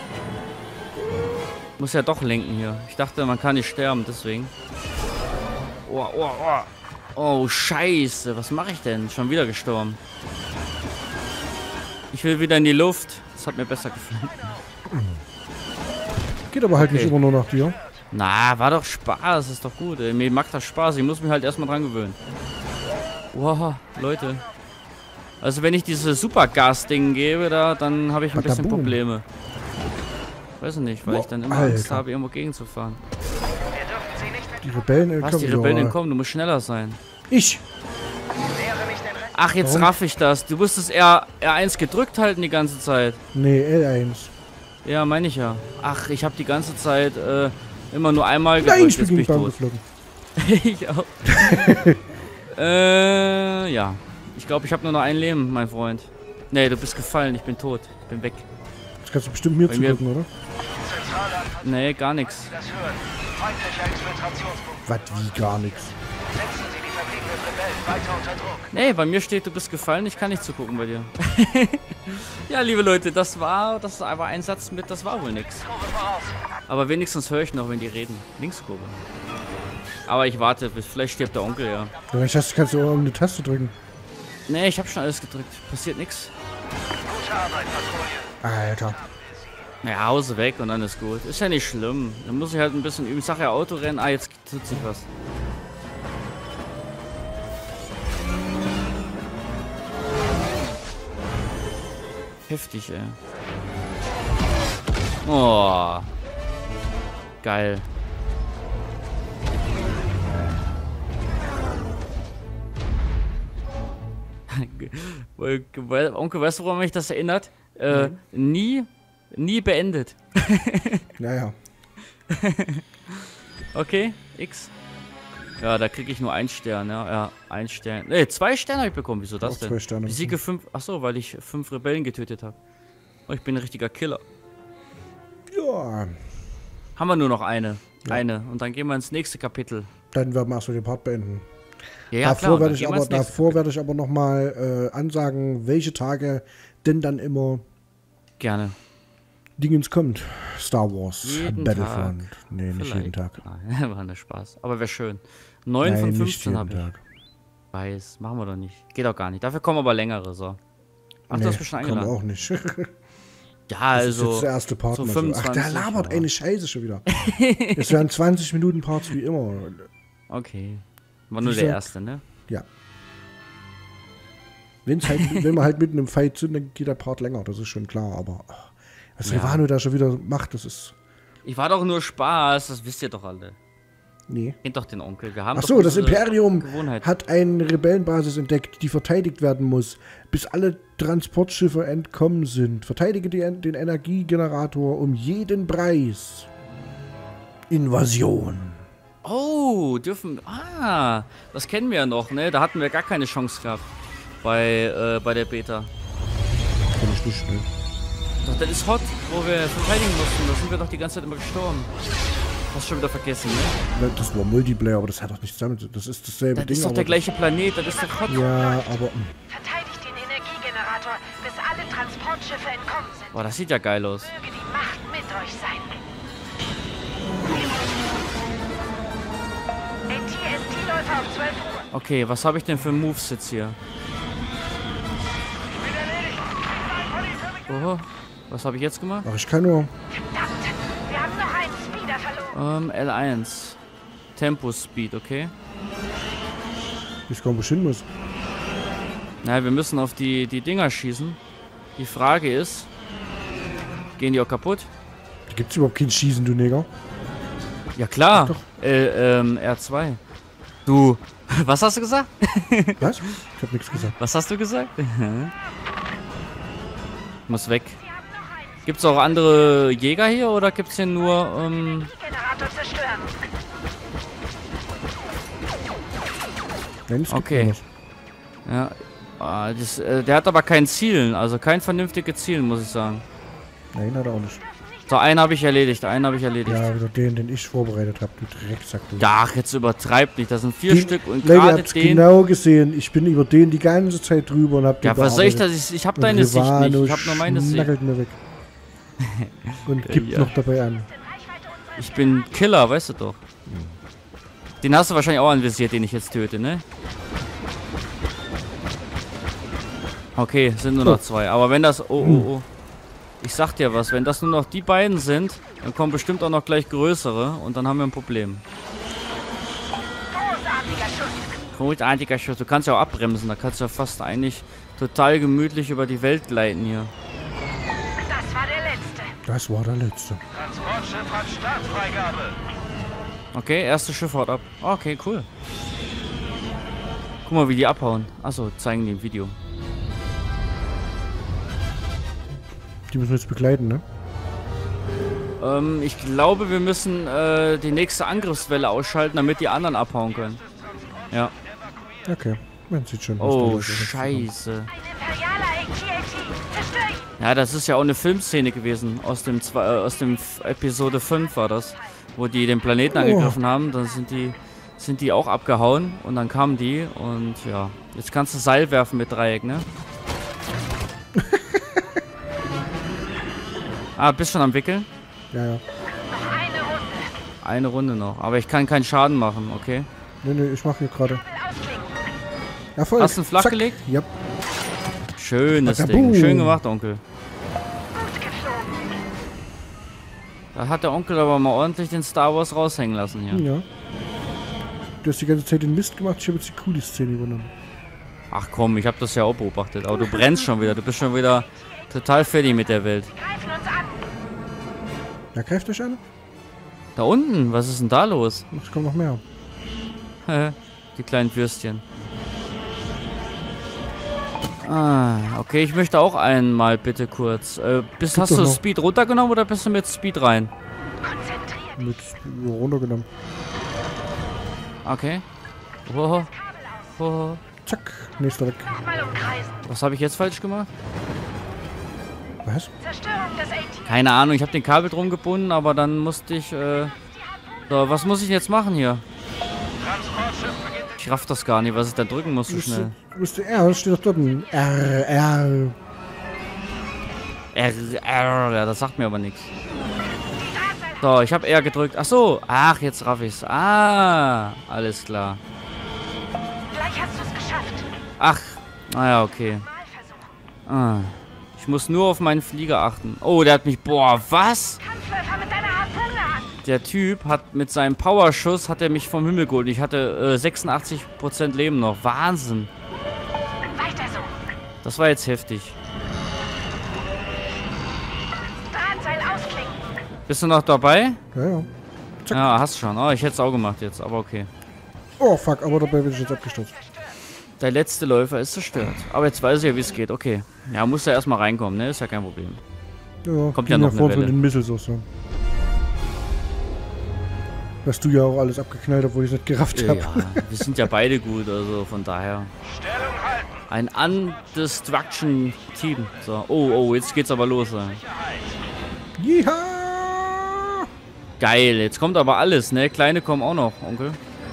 Muss ja doch lenken hier. Ich dachte, man kann nicht sterben, deswegen. Oh, oh, oh. Oh, scheiße. Was mache ich denn? Schon wieder gestorben. Ich will wieder in die Luft. Das hat mir besser gefallen. Geht aber halt Okay. nicht immer nur nach dir. Na, war doch Spaß. Ist doch gut. Ey. Mir macht das Spaß. Ich muss mich halt erstmal dran gewöhnen. Wow, Leute. Also wenn ich diese Supergas-Ding gebe, da, dann habe ich ein bisschen Badaboom. Probleme. Weiß ich nicht, weil ich dann immer Alter. Angst habe, irgendwo gegenzufahren. Wir dürfen sie nicht Die Rebellen Was, die entkommen. Rebellen Ja. entkommen? Du musst schneller sein. Ich. nähere nicht den Recht. Ach, jetzt Warum? raff ich das. Du musstest R, R eins gedrückt halten die ganze Zeit. Nee, L eins. Ja, meine ich ja. Ach, ich habe die ganze Zeit äh, immer nur einmal gedrückt, Nein, ich bin jetzt gegen bin den ich Baum tot. geflogen. Ich auch. äh, ja. Ich glaube, ich habe nur noch ein Leben, mein Freund. Nee, du bist gefallen, ich bin tot. Ich bin weg. Das kannst du bestimmt mir Bei mir- zugucken, oder? Zentrale, Nee, gar nichts. das hören. Feindlicher Exfiltrationspunkt. Was, wie gar nichts. Setzen Sie die verbliebenen Rebellen weiter unter Druck. Nee, bei mir steht, du bist gefallen, ich kann nicht zugucken bei dir. Ja, liebe Leute, das war, das war ein Satz mit, das war wohl nix. Kurve voraus. Aber wenigstens höre ich noch, wenn die reden. Linkskurve. Aber ich warte, bis vielleicht stirbt der Onkel, ja. Vielleicht hast, kannst du auch irgendeine Taste drücken. Nee, ich habe schon alles gedrückt. Passiert nix. Gute Arbeit, Patrouille. Alter. Ja, Hause weg und dann ist gut. Ist ja nicht schlimm. Dann muss ich halt ein bisschen üben. Ich sag ja Autorennen. Ah, jetzt tut sich was. Heftig, ey. Oh. Geil. Weil- weil- Onkel, weißt du, woran mich das erinnert? Äh, nie, nie beendet. Naja. Okay, X. Ja, da kriege ich nur einen Stern, ja. Ja, ein Stern. Ne, zwei Sterne habe ich bekommen. Wieso das Auch denn? zwei Sterne. Die Siege fünf. Achso, weil ich fünf Rebellen getötet habe. Oh, ich bin ein richtiger Killer. Ja. Haben wir nur noch eine. Ja. Eine. Und dann gehen wir ins nächste Kapitel. Dann werden wir erstmal den Part beenden. Ja, ja davor klar. werde ich aber, davor werde ich aber nochmal äh, ansagen, welche Tage denn dann immer Gerne. Dingens kommt. Star Wars, Jeden Battlefront. Tag. Nee, nicht Vielleicht. jeden Tag. Nein, war nur Spaß. Aber wäre schön. neun Nein, von nicht fünfzehn jeden habe ich. Tag. Weiß, machen wir doch nicht. Geht auch gar nicht. Dafür kommen aber längere, so. Ach, Nee, du hast mich schon kann eingeladen. auch nicht. Ja, Das also. ist jetzt der erste Part. so mal so. Ach, fünfundzwanzig, der labert ja. eine Scheiße schon wieder. Es werden zwanzig Minuten Parts wie immer. Okay. War nur Siehst der du? erste, ne? Ja. Wenn's halt, wenn wir halt mitten im Fight sind, dann geht der Part länger, das ist schon klar, aber oh, was Ja. Revano da schon wieder macht, das ist. Ich war doch nur Spaß, das wisst ihr doch alle. Nee. Kennt doch den Onkel. Wir haben Ach doch so, das unsere Imperium Gewohnheit. hat eine Rebellenbasis entdeckt, die verteidigt werden muss, bis alle Transportschiffe entkommen sind. Verteidige die, den Energiegenerator um jeden Preis. Invasion. Oh, dürfen. Ah, das kennen wir ja noch, ne? Da hatten wir gar keine Chance gehabt. Bei, äh, bei der Beta. Kann ich nicht, ne? Doch, das ist Hot, wo wir verteidigen mussten. Da sind wir doch die ganze Zeit immer gestorben. Hast schon wieder vergessen, ne? Das war Multiplayer, aber das hat doch nichts damit zu tun. Das ist dasselbe Das Ding. ist doch aber der gleiche Planet, das ist doch Hot. Ja, aber. mh. Verteidigt den Energiegenerator, bis alle Transportschiffe entkommen sind. Boah, das sieht ja geil aus. Möge die Macht mit euch sein. A T S T-Läufer auf zwölf Uhr. Okay, was habe ich denn für Moves jetzt hier? Oh, was habe ich jetzt gemacht? Ach, ich kann nur. Verdammt, wir haben noch einen Speeder verloren. Ähm, L eins. Tempo Speed, okay. Ich kann bestimmt muss. Na, wir müssen auf die, die Dinger schießen. Die Frage ist, gehen die auch kaputt? Da gibt's überhaupt kein Schießen, du Neger. Ja klar. Doch. Äh, ähm, R zwei. Du, was hast du gesagt? Was? Ich hab nichts gesagt. Was hast du gesagt? Muss weg. Gibt's auch andere Jäger hier oder gibt's hier nur, ähm... Generator zerstören. Nein, es gibt Okay. noch was. Ja, ah, das, äh, der hat aber kein Zielen, also kein vernünftiges Zielen, muss ich sagen. Nein, hat er auch nicht. So, einen habe ich erledigt, einen habe ich erledigt. Ja, wieder den, den ich vorbereitet habe, du Drecksack. Du. Ja, ach, jetzt übertreibt nicht, das sind vier Den- Stück und Leute, ihr gerade habt's den... genau gesehen. Ich bin über den die ganze Zeit drüber und hab den Ja, was soll ich bearbeitet. das? Ich, ich habe Und deine Sicht nicht, Revano ich habe nur meine Sicht. schnackelt mir weg. Und gibt Ja. noch dabei an. Ich bin Killer, weißt du doch. Den hast du wahrscheinlich auch anvisiert, den ich jetzt töte, ne? Okay, sind nur noch zwei. Aber wenn das... Oh, oh, oh. Ich sag dir was, wenn das nur noch die beiden sind, dann kommen bestimmt auch noch gleich größere und dann haben wir ein Problem. Großartiger Schuss. Großartiger Schuss. Du kannst ja auch abbremsen, da kannst du ja fast eigentlich total gemütlich über die Welt gleiten hier. Das war der letzte. Das war der letzte. Transportschiff hat Startfreigabe. Okay, erste Schiff haut ab. Okay, cool. Guck mal, wie die abhauen. Achso, zeigen die im Video. Die müssen wir jetzt begleiten, ne? Ähm, ich glaube, wir müssen äh, die nächste Angriffswelle ausschalten, damit die anderen abhauen können. Ja. Okay. Man sieht schon. was da Oh, los ist. scheiße. Ein imperialer A T A T. Zerstör ihn. Ja, das ist ja auch eine Filmszene gewesen. Aus dem, zwei, äh, aus dem F Episode fünf war das. Wo die den Planeten Oh. angegriffen haben. Dann sind die, sind die auch abgehauen. Und dann kamen die. Und ja. Jetzt kannst du Seil werfen mit Dreieck, ne? Ah, bist schon am Wickeln? Ja, ja. Noch eine Runde. Eine Runde noch. Aber ich kann keinen Schaden machen, okay? Nee, nee, ich mache hier gerade. Will ausklinken. Erfolg. Hast du ihn flach Zack. gelegt? Ja. Schönes Badaboom. Ding. Schön gemacht, Onkel. Gut geflogen. Da hat der Onkel aber mal ordentlich den Star Wars raushängen lassen hier. Ja. Du hast die ganze Zeit den Mist gemacht, ich habe jetzt die coole Szene übernommen. Ach komm, ich habe das ja auch beobachtet. Aber du brennst schon wieder. Du bist schon wieder total fertig mit der Welt. Greifen uns an. Ja, greift euch an. Da unten, was ist denn da los? Es kommt noch mehr. Die kleinen Würstchen. Ah, okay, ich möchte auch einmal bitte kurz. Äh, bist, Gib hast doch du noch. Speed runtergenommen oder bist du mit Speed rein? Konzentriert. Mit runtergenommen. Okay. Oh. Oh. Zack, nächster weg. Nochmal umkreisen. Was habe ich jetzt falsch gemacht? Was? Zerstörung des A T. Keine Ahnung, ich habe den Kabel drum gebunden, aber dann musste ich, äh... So, was muss ich jetzt machen hier? Ich raff das gar nicht, was ich da drücken muss so schnell. Müsste R, steht doch dort ein R, R. R, R, ja, das sagt mir aber nichts. So, ich habe R gedrückt. Ach so, ach, jetzt raff ich's. Ah, alles klar. Gleich hast du es geschafft. Ach, naja, okay. Malversuch. Ah, ich muss nur auf meinen Flieger achten. Oh, der hat mich... Boah, was? Kampfläufer mit deiner Harpune an. Der Typ hat mit seinem Powerschuss hat er mich vom Himmel geholt. Ich hatte äh, sechsundachtzig Prozent Leben noch. Wahnsinn. Weiter so. Das war jetzt heftig. Drahtseil ausklinken. Bist du noch dabei? Ja, ja. Ja, hast schon. Oh, ich hätte es auch gemacht jetzt, aber okay. Oh, fuck, aber dabei bin ich jetzt abgestürzt. Der letzte Läufer ist zerstört. Aber jetzt weiß ich ja, wie es geht. Okay. Ja, muss ja erstmal reinkommen, ne? Ist ja kein Problem. Ja, Kommt ging ja noch vor eine mit Welle. den Missiles aus, ja. Dass du ja auch alles abgeknallt, obwohl ich es nicht gerafft Ja, habe. wir sind ja beide gut, also von daher. Ein Undestruction-Team. So. Oh, oh, jetzt geht's aber los. Ja. Jiha! Geil, jetzt kommt aber alles, ne? Kleine kommen auch noch, Onkel.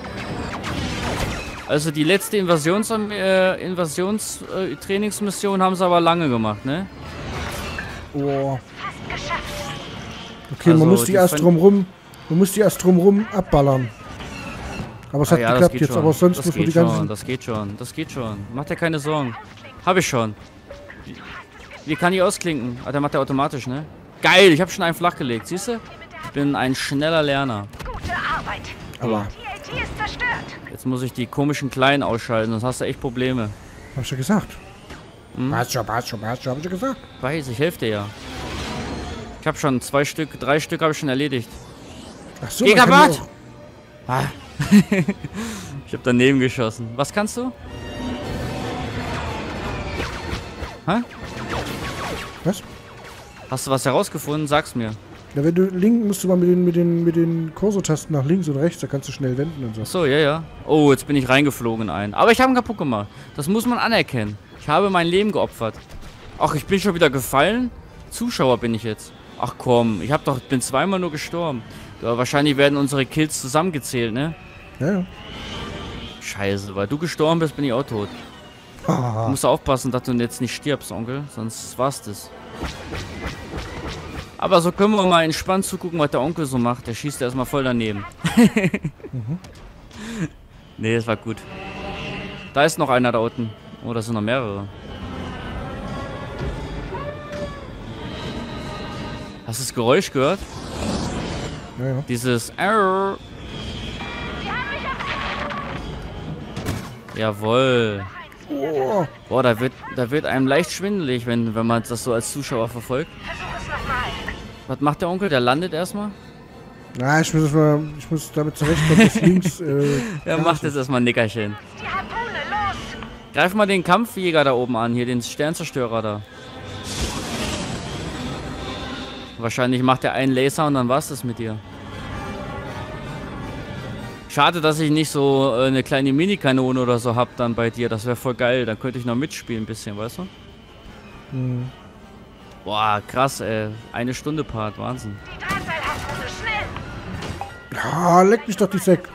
Also die letzte Invasions äh, Invasions äh, Trainingsmission haben sie aber lange gemacht, ne? Oh. Fast geschafft. Okay, Also, man muss die, die erst Fan- drumrum, man muss die erst drumrum abballern. Aber es hat Ah ja, das geklappt geht jetzt, schon. aber sonst das muss man geht die ganzen... schon, das geht schon, das geht schon. Macht dir keine Sorgen. Hab ich schon. Wie, wie kann ich ausklinken? Ah, der macht der automatisch, ne? Geil, ich habe schon einen flach gelegt, siehst du? Ich bin ein schneller Lerner. Gute Arbeit. Aber, Die A T ist zerstört. Jetzt muss ich die komischen Kleinen ausschalten, sonst hast du echt Probleme. hab ich ja gesagt. Hm? Passt schon, passt schon, passt schon, hab ich ja gesagt. Weiß, ich helfe dir ja. Ich habe schon zwei Stück, drei Stück habe ich schon erledigt. Ach so, man kann Gigawatt! ja Ah. Ich habe daneben geschossen. Was kannst du? Hä? auch- Was? Hast du was herausgefunden? Sag's mir. Ja, wenn du link musst du mal mit den, mit den, mit den Kursortasten nach links und rechts, da kannst du schnell wenden und so. Ach so, ja, ja. Oh, jetzt bin ich reingeflogen in einen. Aber ich habe ihn kaputt gemacht. Das muss man anerkennen. Ich habe mein Leben geopfert. Ach, ich bin schon wieder gefallen? Zuschauer bin ich jetzt. Ach komm, ich hab doch, bin zweimal nur gestorben. Ja, wahrscheinlich werden unsere Kills zusammengezählt, ne? Ja, ja. Scheiße, weil du gestorben bist, bin ich auch tot. Du Ah, musst aufpassen, dass du jetzt nicht stirbst, Onkel. Sonst war's das. Aber so können wir mal entspannt zugucken, was der Onkel so macht. Der schießt erstmal voll daneben. Mhm. Nee, das war gut. Da ist noch einer da unten. Oh, da sind noch mehrere. Hast du das Geräusch gehört? ja, ja. Dieses Arr. Jawohl. Oh, Boah, da wird, da wird einem leicht schwindelig, wenn, wenn man das so als Zuschauer verfolgt. Versuch es nochmal. Was macht der Onkel? Der landet erstmal? na, ich muss, erst mal, ich muss damit zurechtkommen, dass links... Äh, Der macht jetzt erstmal ein Nickerchen. Die Harpune, los. Greif mal den Kampfjäger da oben an, hier den Sternzerstörer da. Wahrscheinlich macht er einen Laser und dann war's das mit dir. Schade, dass ich nicht so äh, eine kleine Minikanone oder so hab dann bei dir. Das wäre voll geil. Dann könnte ich noch mitspielen ein bisschen, weißt du? Hm. Boah, krass, ey. Eine Stunde Part, Wahnsinn. Die Drahtseilharpune, schnell. Ah, leck mich doch die Säck.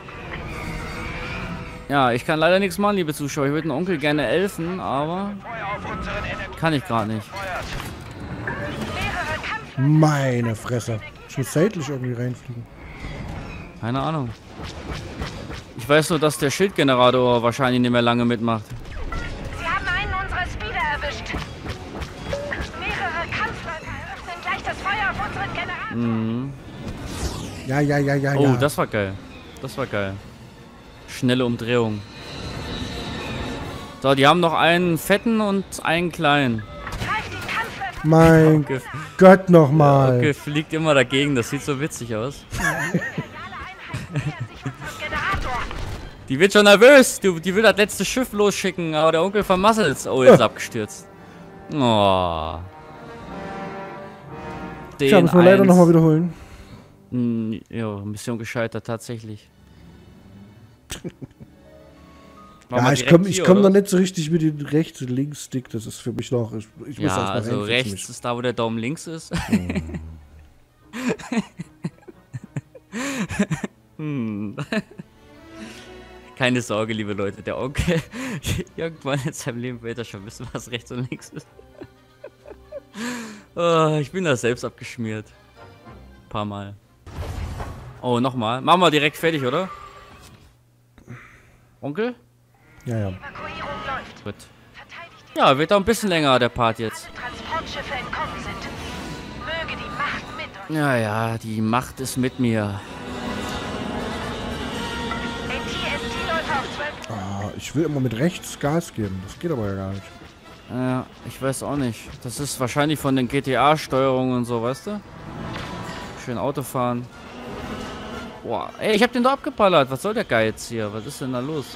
Ja, ich kann leider nichts machen, liebe Zuschauer. Ich würde den Onkel gerne helfen, aber kann ich gerade nicht. Mehrere Kampf. Meine Fresse. Ich muss seitlich irgendwie reinfliegen. Keine Ahnung. Ich weiß nur, dass der Schildgenerator wahrscheinlich nicht mehr lange mitmacht. Sie haben einen unserer Speeder erwischt. Mehrere Kampfläufer eröffnen gleich das Feuer auf unseren Generator. Mhm. Ja, ja, ja, ja, Oh, ja. das war geil. Das war geil. Schnelle Umdrehung. So, die haben noch einen fetten und einen kleinen. Greif den Kampfläufer. Mein Okay, Gott nochmal. okay, fliegt immer dagegen. Das sieht so witzig aus. Generator. Die wird schon nervös. Die, die will das letzte Schiff losschicken, aber der Onkel vermasselt's. Oh, jetzt Ja. abgestürzt. Oh. Tja, müssen wir leider eins. nochmal wiederholen. Hm, ja, Mission gescheitert, tatsächlich. Ja, ich komme ich komm noch nicht so richtig mit dem Rechts- und Links-Stick. Das ist für mich noch. Ich, ich muss Ja, erst mal also rechts mich. ist da, wo der Daumen links ist. hm. Keine Sorge, liebe Leute, der Onkel irgendwann in seinem Leben wird er schon wissen, was rechts und links ist. Oh, ich bin da selbst abgeschmiert. Ein paar Mal. Oh, nochmal. Machen wir direkt fertig, oder? Onkel? Ja, ja. Evakuierung läuft. Gut. Verteidigt die Ja, wird auch ein bisschen länger, der Part jetzt. Transportschiffe entkommen sind. Möge die Macht mit euch. Ja, ja, die Macht ist mit mir. A T S T-Läufer auf zwölf. Ah, ich will immer mit rechts Gas geben. Das geht aber ja gar nicht. Ja, ich weiß auch nicht. Das ist wahrscheinlich von den G T A-Steuerungen und so, weißt du? Schön Auto fahren. Boah, ey, ich hab den doch abgeballert. Was soll der Geiz hier? Was ist denn da los?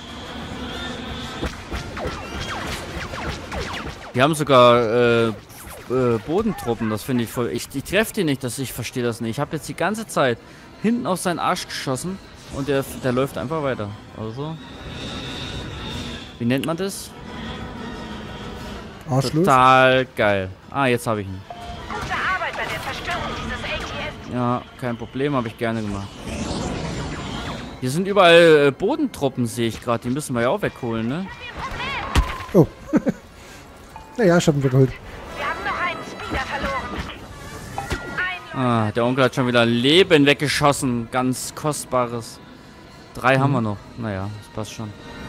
Die haben sogar äh, äh, Bodentruppen, das finde ich voll. Ich, ich treffe die nicht, das, ich verstehe das nicht. Ich habe jetzt die ganze Zeit hinten auf seinen Arsch geschossen und der, der läuft einfach weiter. Also. Wie nennt man das? Arschlos? Total geil. Ah, jetzt habe ich ihn. Gute Arbeit bei der Zerstörung dieses A T S. Ja, kein Problem, habe ich gerne gemacht. Hier sind überall äh, Bodentruppen, sehe ich gerade. Die müssen wir ja auch wegholen, ne? Oh. Naja, ich hab ihn weggeholt. Wir haben noch einen Speeder verloren. Ein Ah, der Onkel hat schon wieder Leben weggeschossen. Ganz kostbares. Drei mhm. haben wir noch. Naja, das passt schon.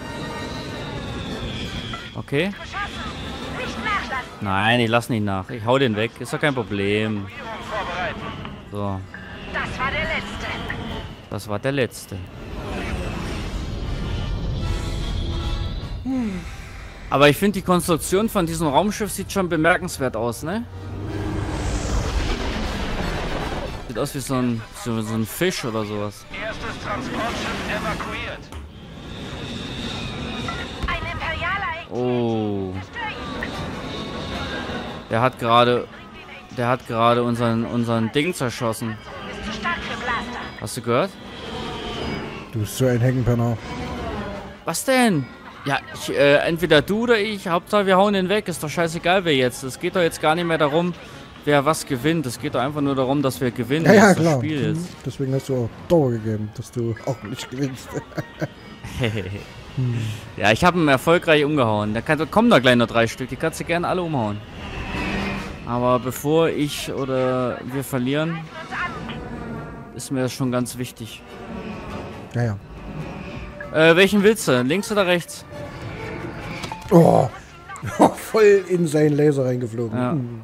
Okay. geschossen. Nicht nachlassen. Nein, ich lass nicht nach. Ich hau den weg. Ist doch kein Problem. So, Das war der letzte. das war der letzte. Aber ich finde, die Konstruktion von diesem Raumschiff sieht schon bemerkenswert aus, ne? Sieht aus wie so ein, so, so ein Fisch oder sowas. Erstes Transportschiff evakuiert. Ein imperialer A T S. Oh, Zerstör ihn. der hat gerade, der hat gerade unseren, unseren Ding zerschossen. Ist zu stark für Blaster. Hast du gehört? Du bist so ein Heckenpenner. Was denn? Ja, ich, äh, entweder du oder ich. Hauptsache wir hauen den weg. Ist doch scheißegal, wer jetzt. Es geht doch jetzt gar nicht mehr darum, wer was gewinnt. Es geht doch einfach nur darum, dass wir gewinnen. Ja, ja, jetzt das klar. Spiel Mhm. jetzt. Deswegen hast du auch Dauer gegeben, dass du auch nicht gewinnst. Ja, ich habe ihn erfolgreich umgehauen. Da kann, kommen da gleich noch drei Stück. Die kannst du gerne alle umhauen. Aber bevor ich oder wir verlieren, ist mir das schon ganz wichtig. Ja, ja. Äh, welchen willst du? Links oder rechts? Oh. Voll in seinen Laser reingeflogen. Ja. Mhm.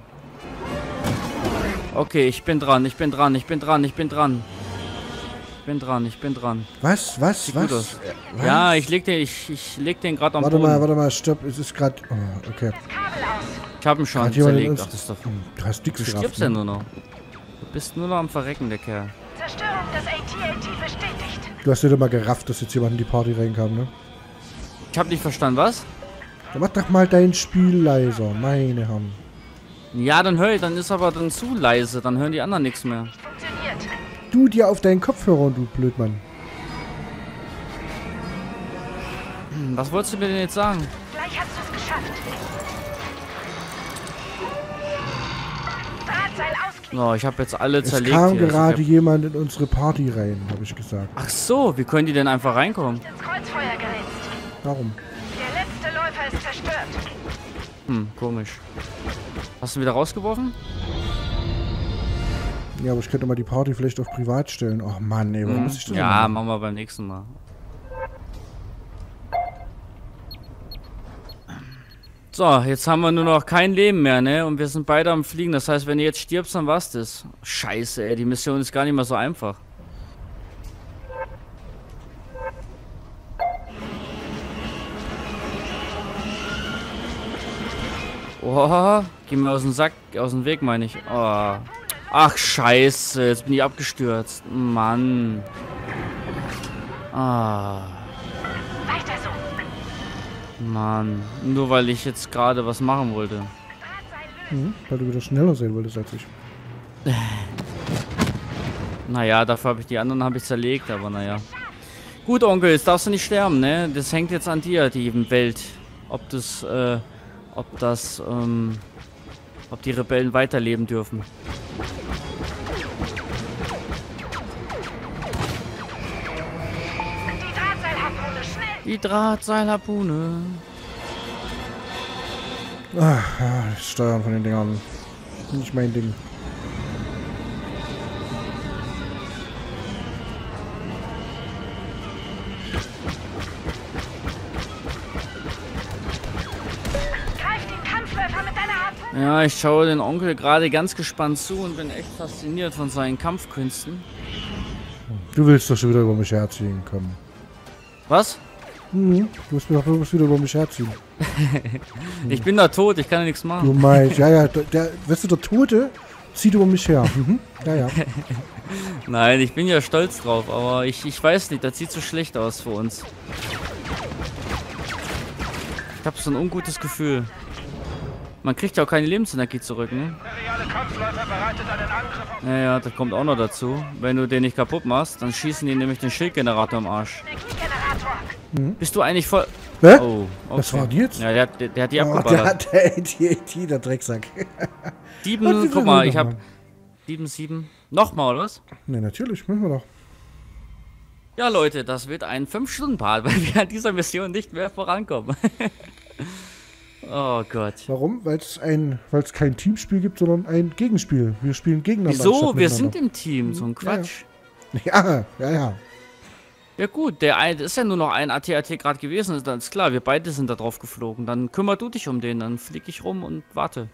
Okay, ich bin dran, ich bin dran, ich bin dran, ich bin dran. Ich bin dran, ich bin dran. Was? Was? Sieht gut Was? aus. Was? Ja, ich leg den, ich, ich leg den gerade am Warte Boden. mal, warte mal, stopp. Es ist gerade. Oh, okay. Kabel aus. Ich hab ihn schon Hat jemand in zerlegt. uns- Ach, das ist doch, Hm, Du hast nichts du gerafft, stirbst ne? ja nur noch. Du bist nur noch am Verrecken, der Kerl. Zerstörung des A T A T bestätigt. Du hast nicht mal gerafft, dass jetzt jemand in die Party reinkam, ne? Ich hab nicht verstanden, was? Dann mach doch mal dein Spiel leiser, meine Herren. Ja, dann hör ich, dann ist aber dann zu leise, dann hören die anderen nichts mehr. Funktioniert. Du dir auf deinen Kopfhörer, du Blödmann. Hm, was wolltest du mir denn jetzt sagen? Gleich hast du es geschafft. Drahtseil ausklingen. So, ich habe jetzt alle Es zerlegt kam hier. gerade Ich hab- jemand in unsere Party rein, habe ich gesagt. Ach so, wie können die denn einfach reinkommen? Ins Kreuzfeuer geritzt. Warum? Der letzte Läufer ist zerstört. Hm, komisch. Hast du ihn wieder rausgeworfen? Ja, aber ich könnte mal die Party vielleicht auf privat stellen. Oh Mann, ey, warum Hm. muss ich das Ja, machen? machen wir beim nächsten Mal. So, jetzt haben wir nur noch kein Leben mehr, ne? Und wir sind beide am Fliegen. Das heißt, wenn du jetzt stirbst, dann war's das. Scheiße, ey, die Mission ist gar nicht mehr so einfach. Oh, geh mir aus dem Sack, aus dem Weg, meine ich. Oh. Ach, scheiße, jetzt bin ich abgestürzt. Mann. Ah, Weiter so. Mann. Nur weil ich jetzt gerade was machen wollte. Drahtseil lösen. Hm, weil du wieder schneller sein wolltest als ich. Naja, dafür habe ich die anderen habe ich zerlegt, aber naja. Gut, Onkel, jetzt darfst du nicht sterben, ne? Das hängt jetzt an dir, die Welt. Ob das, äh, ob das, ähm, ob die Rebellen weiterleben dürfen. Die Drahtseilharpune, schnell! Die Drahtseilharpune. Ach, ja, das Steuern von den Dingern. Nicht mein Ding. Greif den Kampfläufer mit deiner Harpune! Ja, ich schaue den Onkel gerade ganz gespannt zu und bin echt fasziniert von seinen Kampfkünsten. Du willst doch schon wieder über mich herziehen, komm. Was? Mhm. Du musst, mir doch, du musst wieder über mich herziehen. Ich bin da tot, ich kann ja nichts Du machen. meinst, ja, ja, der, der, weißt du, der Tote zieht über mich her. Mhm. Ja, ja. Nein, ich bin ja stolz drauf, aber ich, ich weiß nicht, das sieht so schlecht aus für uns. Ich habe so ein ungutes Gefühl. Man kriegt ja auch keine Lebensenergie zurück, ne? Imperiale Kampfläufer bereitet einen Angriff auf... Ja, ja, das kommt auch noch dazu. Wenn du den nicht kaputt machst, dann schießen die nämlich den Schildgenerator im Arsch. Energiegenerator! Bist du eigentlich voll... Hä? Oh, okay. Was war die jetzt? Ja, der, hat- der, der hat die Oh, der abgeballert. hat der die, die, der Drecksack. Sieben, guck mal, ich hab... Sieben, sieben. Nochmal, oder was? Ne, natürlich, machen wir doch. Ja, Leute, das wird ein fünf Stunden Part, weil wir an dieser Mission nicht mehr vorankommen. Oh Gott. Warum? Weil es ein, weil es kein Teamspiel gibt, sondern ein Gegenspiel. Wir spielen gegeneinander. Wieso? anstatt Wir sind miteinander. im Team, so ein Quatsch. Ja, ja, ja. Ja gut, der eine ist ja nur noch ein A T A T gerade gewesen, ist ganz klar, wir beide sind da drauf geflogen. Dann kümmer du dich um den, dann flieg ich rum und warte.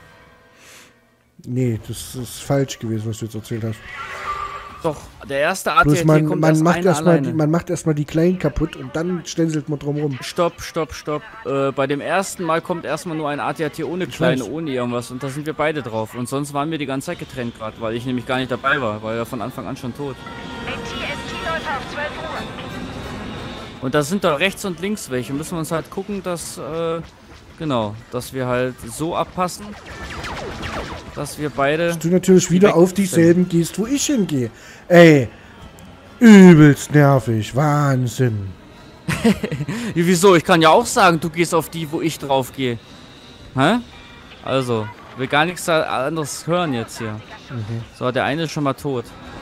Nee, das ist falsch gewesen, was du jetzt erzählt hast. Doch, der erste A T A Bloß T man, kommt man erst macht einer erstmal alleine. die, man macht erstmal die Kleinen kaputt und dann stänzelt man drum rum. Stopp, stopp, stopp. Äh, bei dem ersten Mal kommt erstmal nur ein A T A T ohne Kleine, weiß. ohne irgendwas. Und da sind wir beide drauf. Und sonst waren wir die ganze Zeit getrennt gerade, weil ich nämlich gar nicht dabei war, weil er von Anfang an schon tot. A T S T-Läufer auf zwölf Uhr. Und da sind da rechts und links welche. Müssen wir uns halt gucken, dass, äh, genau, dass wir halt so abpassen, dass wir beide... Dass du natürlich wieder weg auf sind. dieselben gehst, wo ich hingehe. Ey, übelst nervig, Wahnsinn. Ja, wieso? Ich kann ja auch sagen, du gehst auf die, wo ich drauf gehe. Hä? Also, will gar nichts anderes hören jetzt hier. So, der eine ist schon mal tot.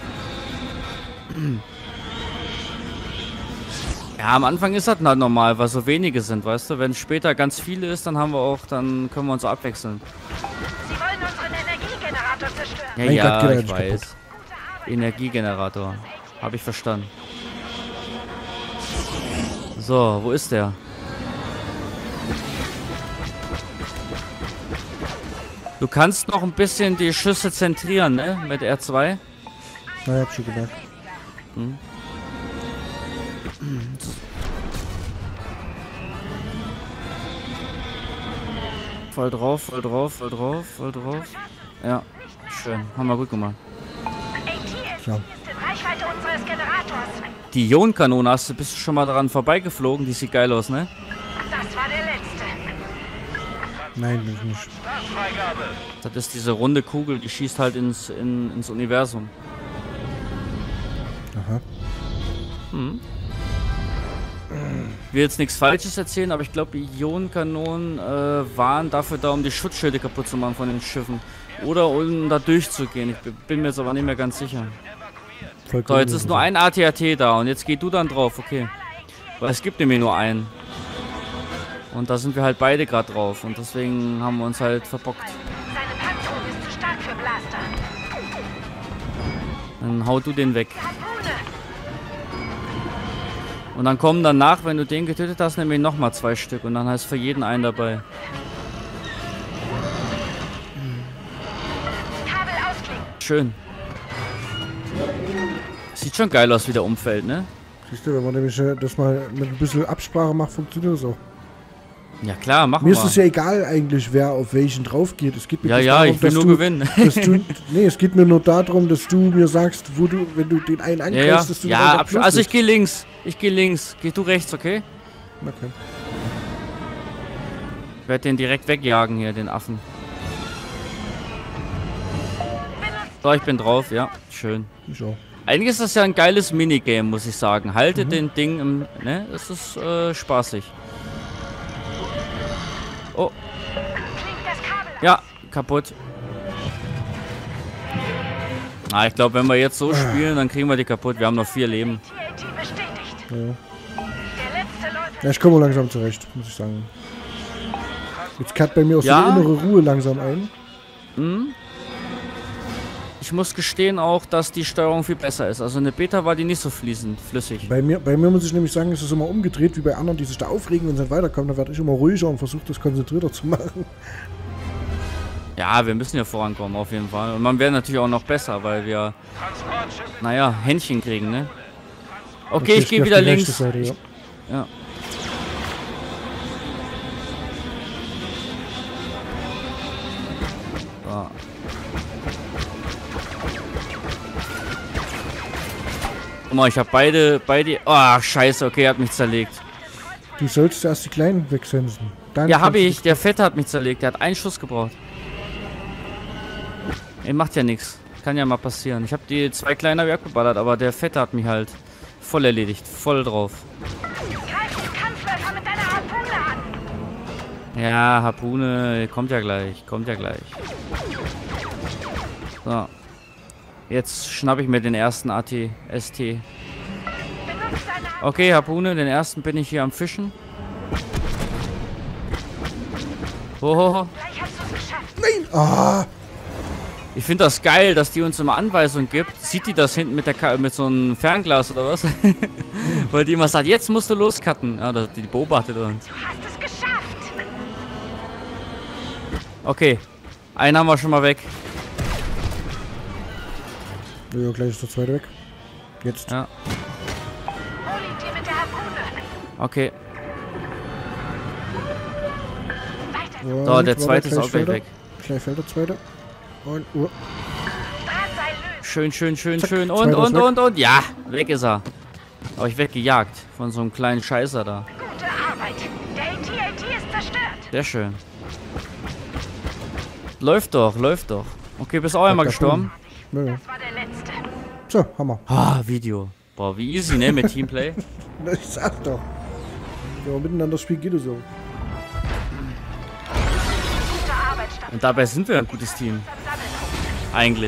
Ja, am Anfang ist das halt normal, weil so wenige sind, weißt du? Wenn es später ganz viele ist, dann haben wir auch, dann können wir uns so abwechseln. Sie wollen unseren Energiegenerator zerstören. Ja, Mein Gott, ja, geht er ich nicht weiß. kaputt. Energiegenerator. Habe ich verstanden. So, wo ist der? Du kannst noch ein bisschen die Schüsse zentrieren, ne? Mit R zwei. Na, hab schon gemerkt. Voll drauf, voll drauf, voll drauf, voll drauf. Ja, schön. Haben wir gut gemacht. A T S T Ja. ist in Reichweite unseres Generators. Die Ionenkanone, hast du, bist du schon mal daran vorbeigeflogen? Die sieht geil aus, ne? Das war der letzte. Nein, bin ich nicht. Startfreigabe. Das ist diese runde Kugel, die schießt halt ins, in, ins Universum. Aha. Ich will jetzt nichts Falsches erzählen, aber ich glaube, Ionenkanonen äh, waren dafür da, um die Schutzschilde kaputt zu machen von den Schiffen. Oder um da durchzugehen. Ich b- bin mir jetzt aber nicht mehr ganz sicher. So, Vollkommen jetzt ist nur ein A T A T da und jetzt geh du dann drauf, okay. Weil es gibt nämlich nur einen. Und da sind wir halt beide gerade drauf und deswegen haben wir uns halt verbockt. Seine Panzerung ist zu stark für Blaster. Dann hau du den weg. Harpune. Und dann kommen danach, wenn du den getötet hast, nämlich nochmal zwei Stück und dann heißt für jeden einen dabei. Kabel ausklingen. Schön. Sieht schon geil aus, wie der umfällt, ne? Siehst du, wenn man nämlich äh, das mal mit ein bisschen Absprache macht, funktioniert das auch. Ja klar, machen Mir wir. ist es ja egal eigentlich, wer auf welchen drauf geht. Es geht mir Ja, bloß ja, darum, ich will dass nur du, gewinnen. Dass du, nee, es geht mir nur darum, dass du mir sagst, wo du, wenn du den einen Ja, angreifst, ja, dass du ja weiter absch- Plus also ich bist. gehe links. Ich gehe links. Geh du rechts, okay? Okay. Ich werde den direkt wegjagen hier, den Affen. So, ich bin drauf, ja. Schön. Ich auch. Eigentlich ist das ja ein geiles Minigame, muss ich sagen. Haltet Mhm. den Ding im... Ne? Es ist äh, spaßig. Oh. Klingt das Kabel. Ja, kaputt. Ah, ich glaube, wenn wir jetzt so spielen, dann kriegen wir die kaputt. Wir haben noch vier Leben. T A T bestätigt. Ja. Der letzte Läufer. Ja, ich komme langsam zurecht, muss ich sagen. Jetzt kehrt bei mir auch so Ja. eine innere Ruhe langsam ein. Ich muss gestehen auch, dass die Steuerung viel besser ist. Also in der Beta war die nicht so fließend, flüssig. Bei mir, bei mir muss ich nämlich sagen, ist es immer umgedreht, wie bei anderen, die sich da aufregen, wenn sie nicht weiterkommen. Da werde ich immer ruhiger und versuche das konzentrierter zu machen. Ja, wir müssen ja vorankommen, auf jeden Fall. Und man wäre natürlich auch noch besser, weil wir, naja, Händchen kriegen, ne? Okay, ich gehe auf wieder die rechte links. Seite, ja. Ja. So. Guck mal, ich habe beide, beide... Oh, scheiße, okay, er hat mich zerlegt. Du sollst erst die Kleinen wegsensen. Dann Ja, habe kannst du ich. Der Fette hat mich zerlegt. Der hat einen Schuss gebraucht. Ey, macht ja nichts. Kann ja mal passieren. Ich habe die zwei Kleiner weggeballert, aber der Fette hat mich halt voll erledigt. Voll drauf. Greif den Kampfläufer mit deiner Harpune an. Ja, Harpune. Kommt ja gleich. Kommt ja gleich. So. Jetzt schnapp ich mir den ersten A T S T. Benutzt deine Harpune. Okay, Harpune. Den ersten bin ich hier am Fischen. Oh, Gleich hast du es geschafft. Nein! Ah! ich finde das geil, dass die uns immer Anweisungen gibt. Sieht die das hinten mit der Ka mit so einem Fernglas oder was? Weil die immer sagt, jetzt musst du loscutten. Ja, das, die beobachtet uns. Du hast es geschafft. Okay, einen haben wir schon mal weg. Ja, gleich ist der zweite weg. Jetzt. Ja, Hol ihn dir mit der Harpune. okay. Weiter. Und So, der warte, zweite ist gleich auch gleich fällt er. weg. Gleich fällt der zweite. Und, oh. Drahtseil lösen. Schön, schön, schön, Zack, schön. Und, zweiter ist und, weg. und, und. Ja, weg ist er. Habe ich weggejagt von so einem kleinen Scheißer da. Gute Arbeit. Der T A T ist zerstört. Sehr schön. Läuft doch, läuft doch. Okay, bist auch einmal da gestorben. Ja, ja. Das war der letzte. So, Hammer. Ah, Video. Boah, wie easy, ne, mit Teamplay. Ich sag doch. Ja, miteinander spielen geht es so. Gute Arbeit, Stadt. Und dabei sind wir ein gutes Team. Eigentlich.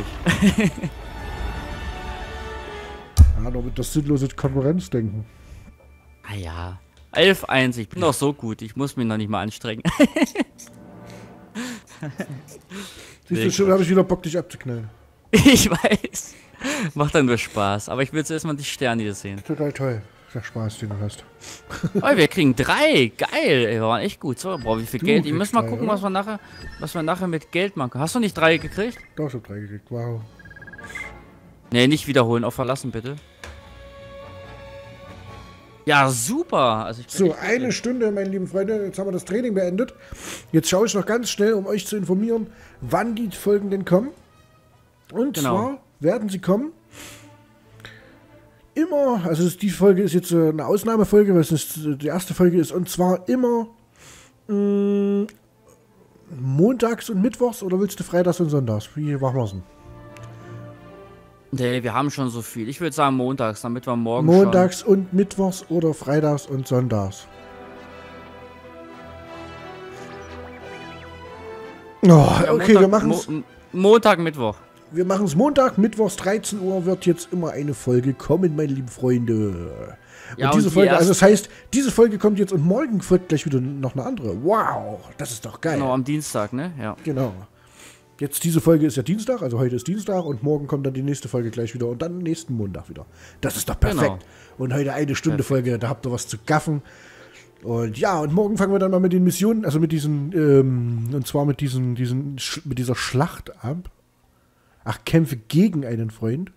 Ja, doch mit das sinnlose Konkurrenzdenken. Ah ja. elf eins, ich bin doch so gut. Ich muss mich noch nicht mal anstrengen. Siehst du, schon habe ich wieder Bock, dich abzuknallen. Ich weiß. Macht dann nur Spaß. Aber ich will jetzt erstmal die Sterne hier sehen. Total toll. Der Spaß, den du hast. Oh, wir kriegen drei. Geil. Ey, wir waren echt gut. So, boah, wie viel Du Geld. Ich kriegst muss mal drei, gucken, oder? was wir nachher, was wir nachher mit Geld machen. Hast du nicht drei gekriegt? Doch, ich hab drei gekriegt. Wow. Nee, nicht wiederholen. Auch verlassen, bitte. Ja, super. Also ich bin So, echt eine glücklich. Stunde, meine lieben Freunde. Jetzt haben wir das Training beendet. Jetzt schaue ich noch ganz schnell, um euch zu informieren, wann die Folgen denn kommen. Und Genau. zwar werden sie kommen. Immer, also es- die Folge ist jetzt äh, eine Ausnahmefolge, weil es nicht äh, die erste Folge ist. Und zwar immer mh, montags und mittwochs oder willst du freitags und sonntags? Wie machen wir es denn? Nee, wir haben schon so viel. Ich würde sagen montags, damit wir morgen Montags und mittwochs oder freitags und sonntags? Oh, schon... okay, Ja, wir Montag, machen es. Mo Montag, Mittwoch. Wir machen es Montag, mittwochs dreizehn Uhr wird jetzt immer eine Folge kommen, meine lieben Freunde. Und Ja, und diese die Folge, also erst- das heißt, diese Folge kommt jetzt und morgen folgt gleich wieder noch eine andere. Wow, das ist doch geil. Genau, am Dienstag, ne? Ja. Genau. Jetzt diese Folge ist ja Dienstag, also heute ist Dienstag und morgen kommt dann die nächste Folge gleich wieder und dann nächsten Montag wieder. Das ist doch perfekt. Genau. Und heute eine Stunde Folge, da habt ihr was zu gaffen. Und ja, und morgen fangen wir dann mal mit den Missionen, also mit diesen, ähm, und zwar mit diesen, diesen, Sch mit dieser Schlacht ab. Ach, Kämpfe gegen einen Freund.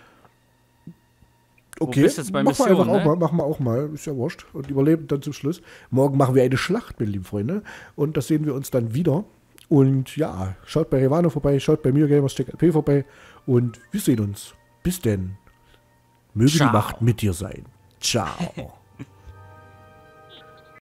Okay, bist jetzt bei machen wir Mission, einfach auch ne? mal, machen wir auch mal, ist ja wurscht. Und überleben dann zum Schluss. Morgen machen wir eine Schlacht, meine lieben Freunde. Und das sehen wir uns dann wieder. Und ja, schaut bei Revano vorbei, schaut bei mir GamersTech.lp vorbei. Und wir sehen uns. Bis denn. Möge Ciao. die Macht mit dir sein. Ciao.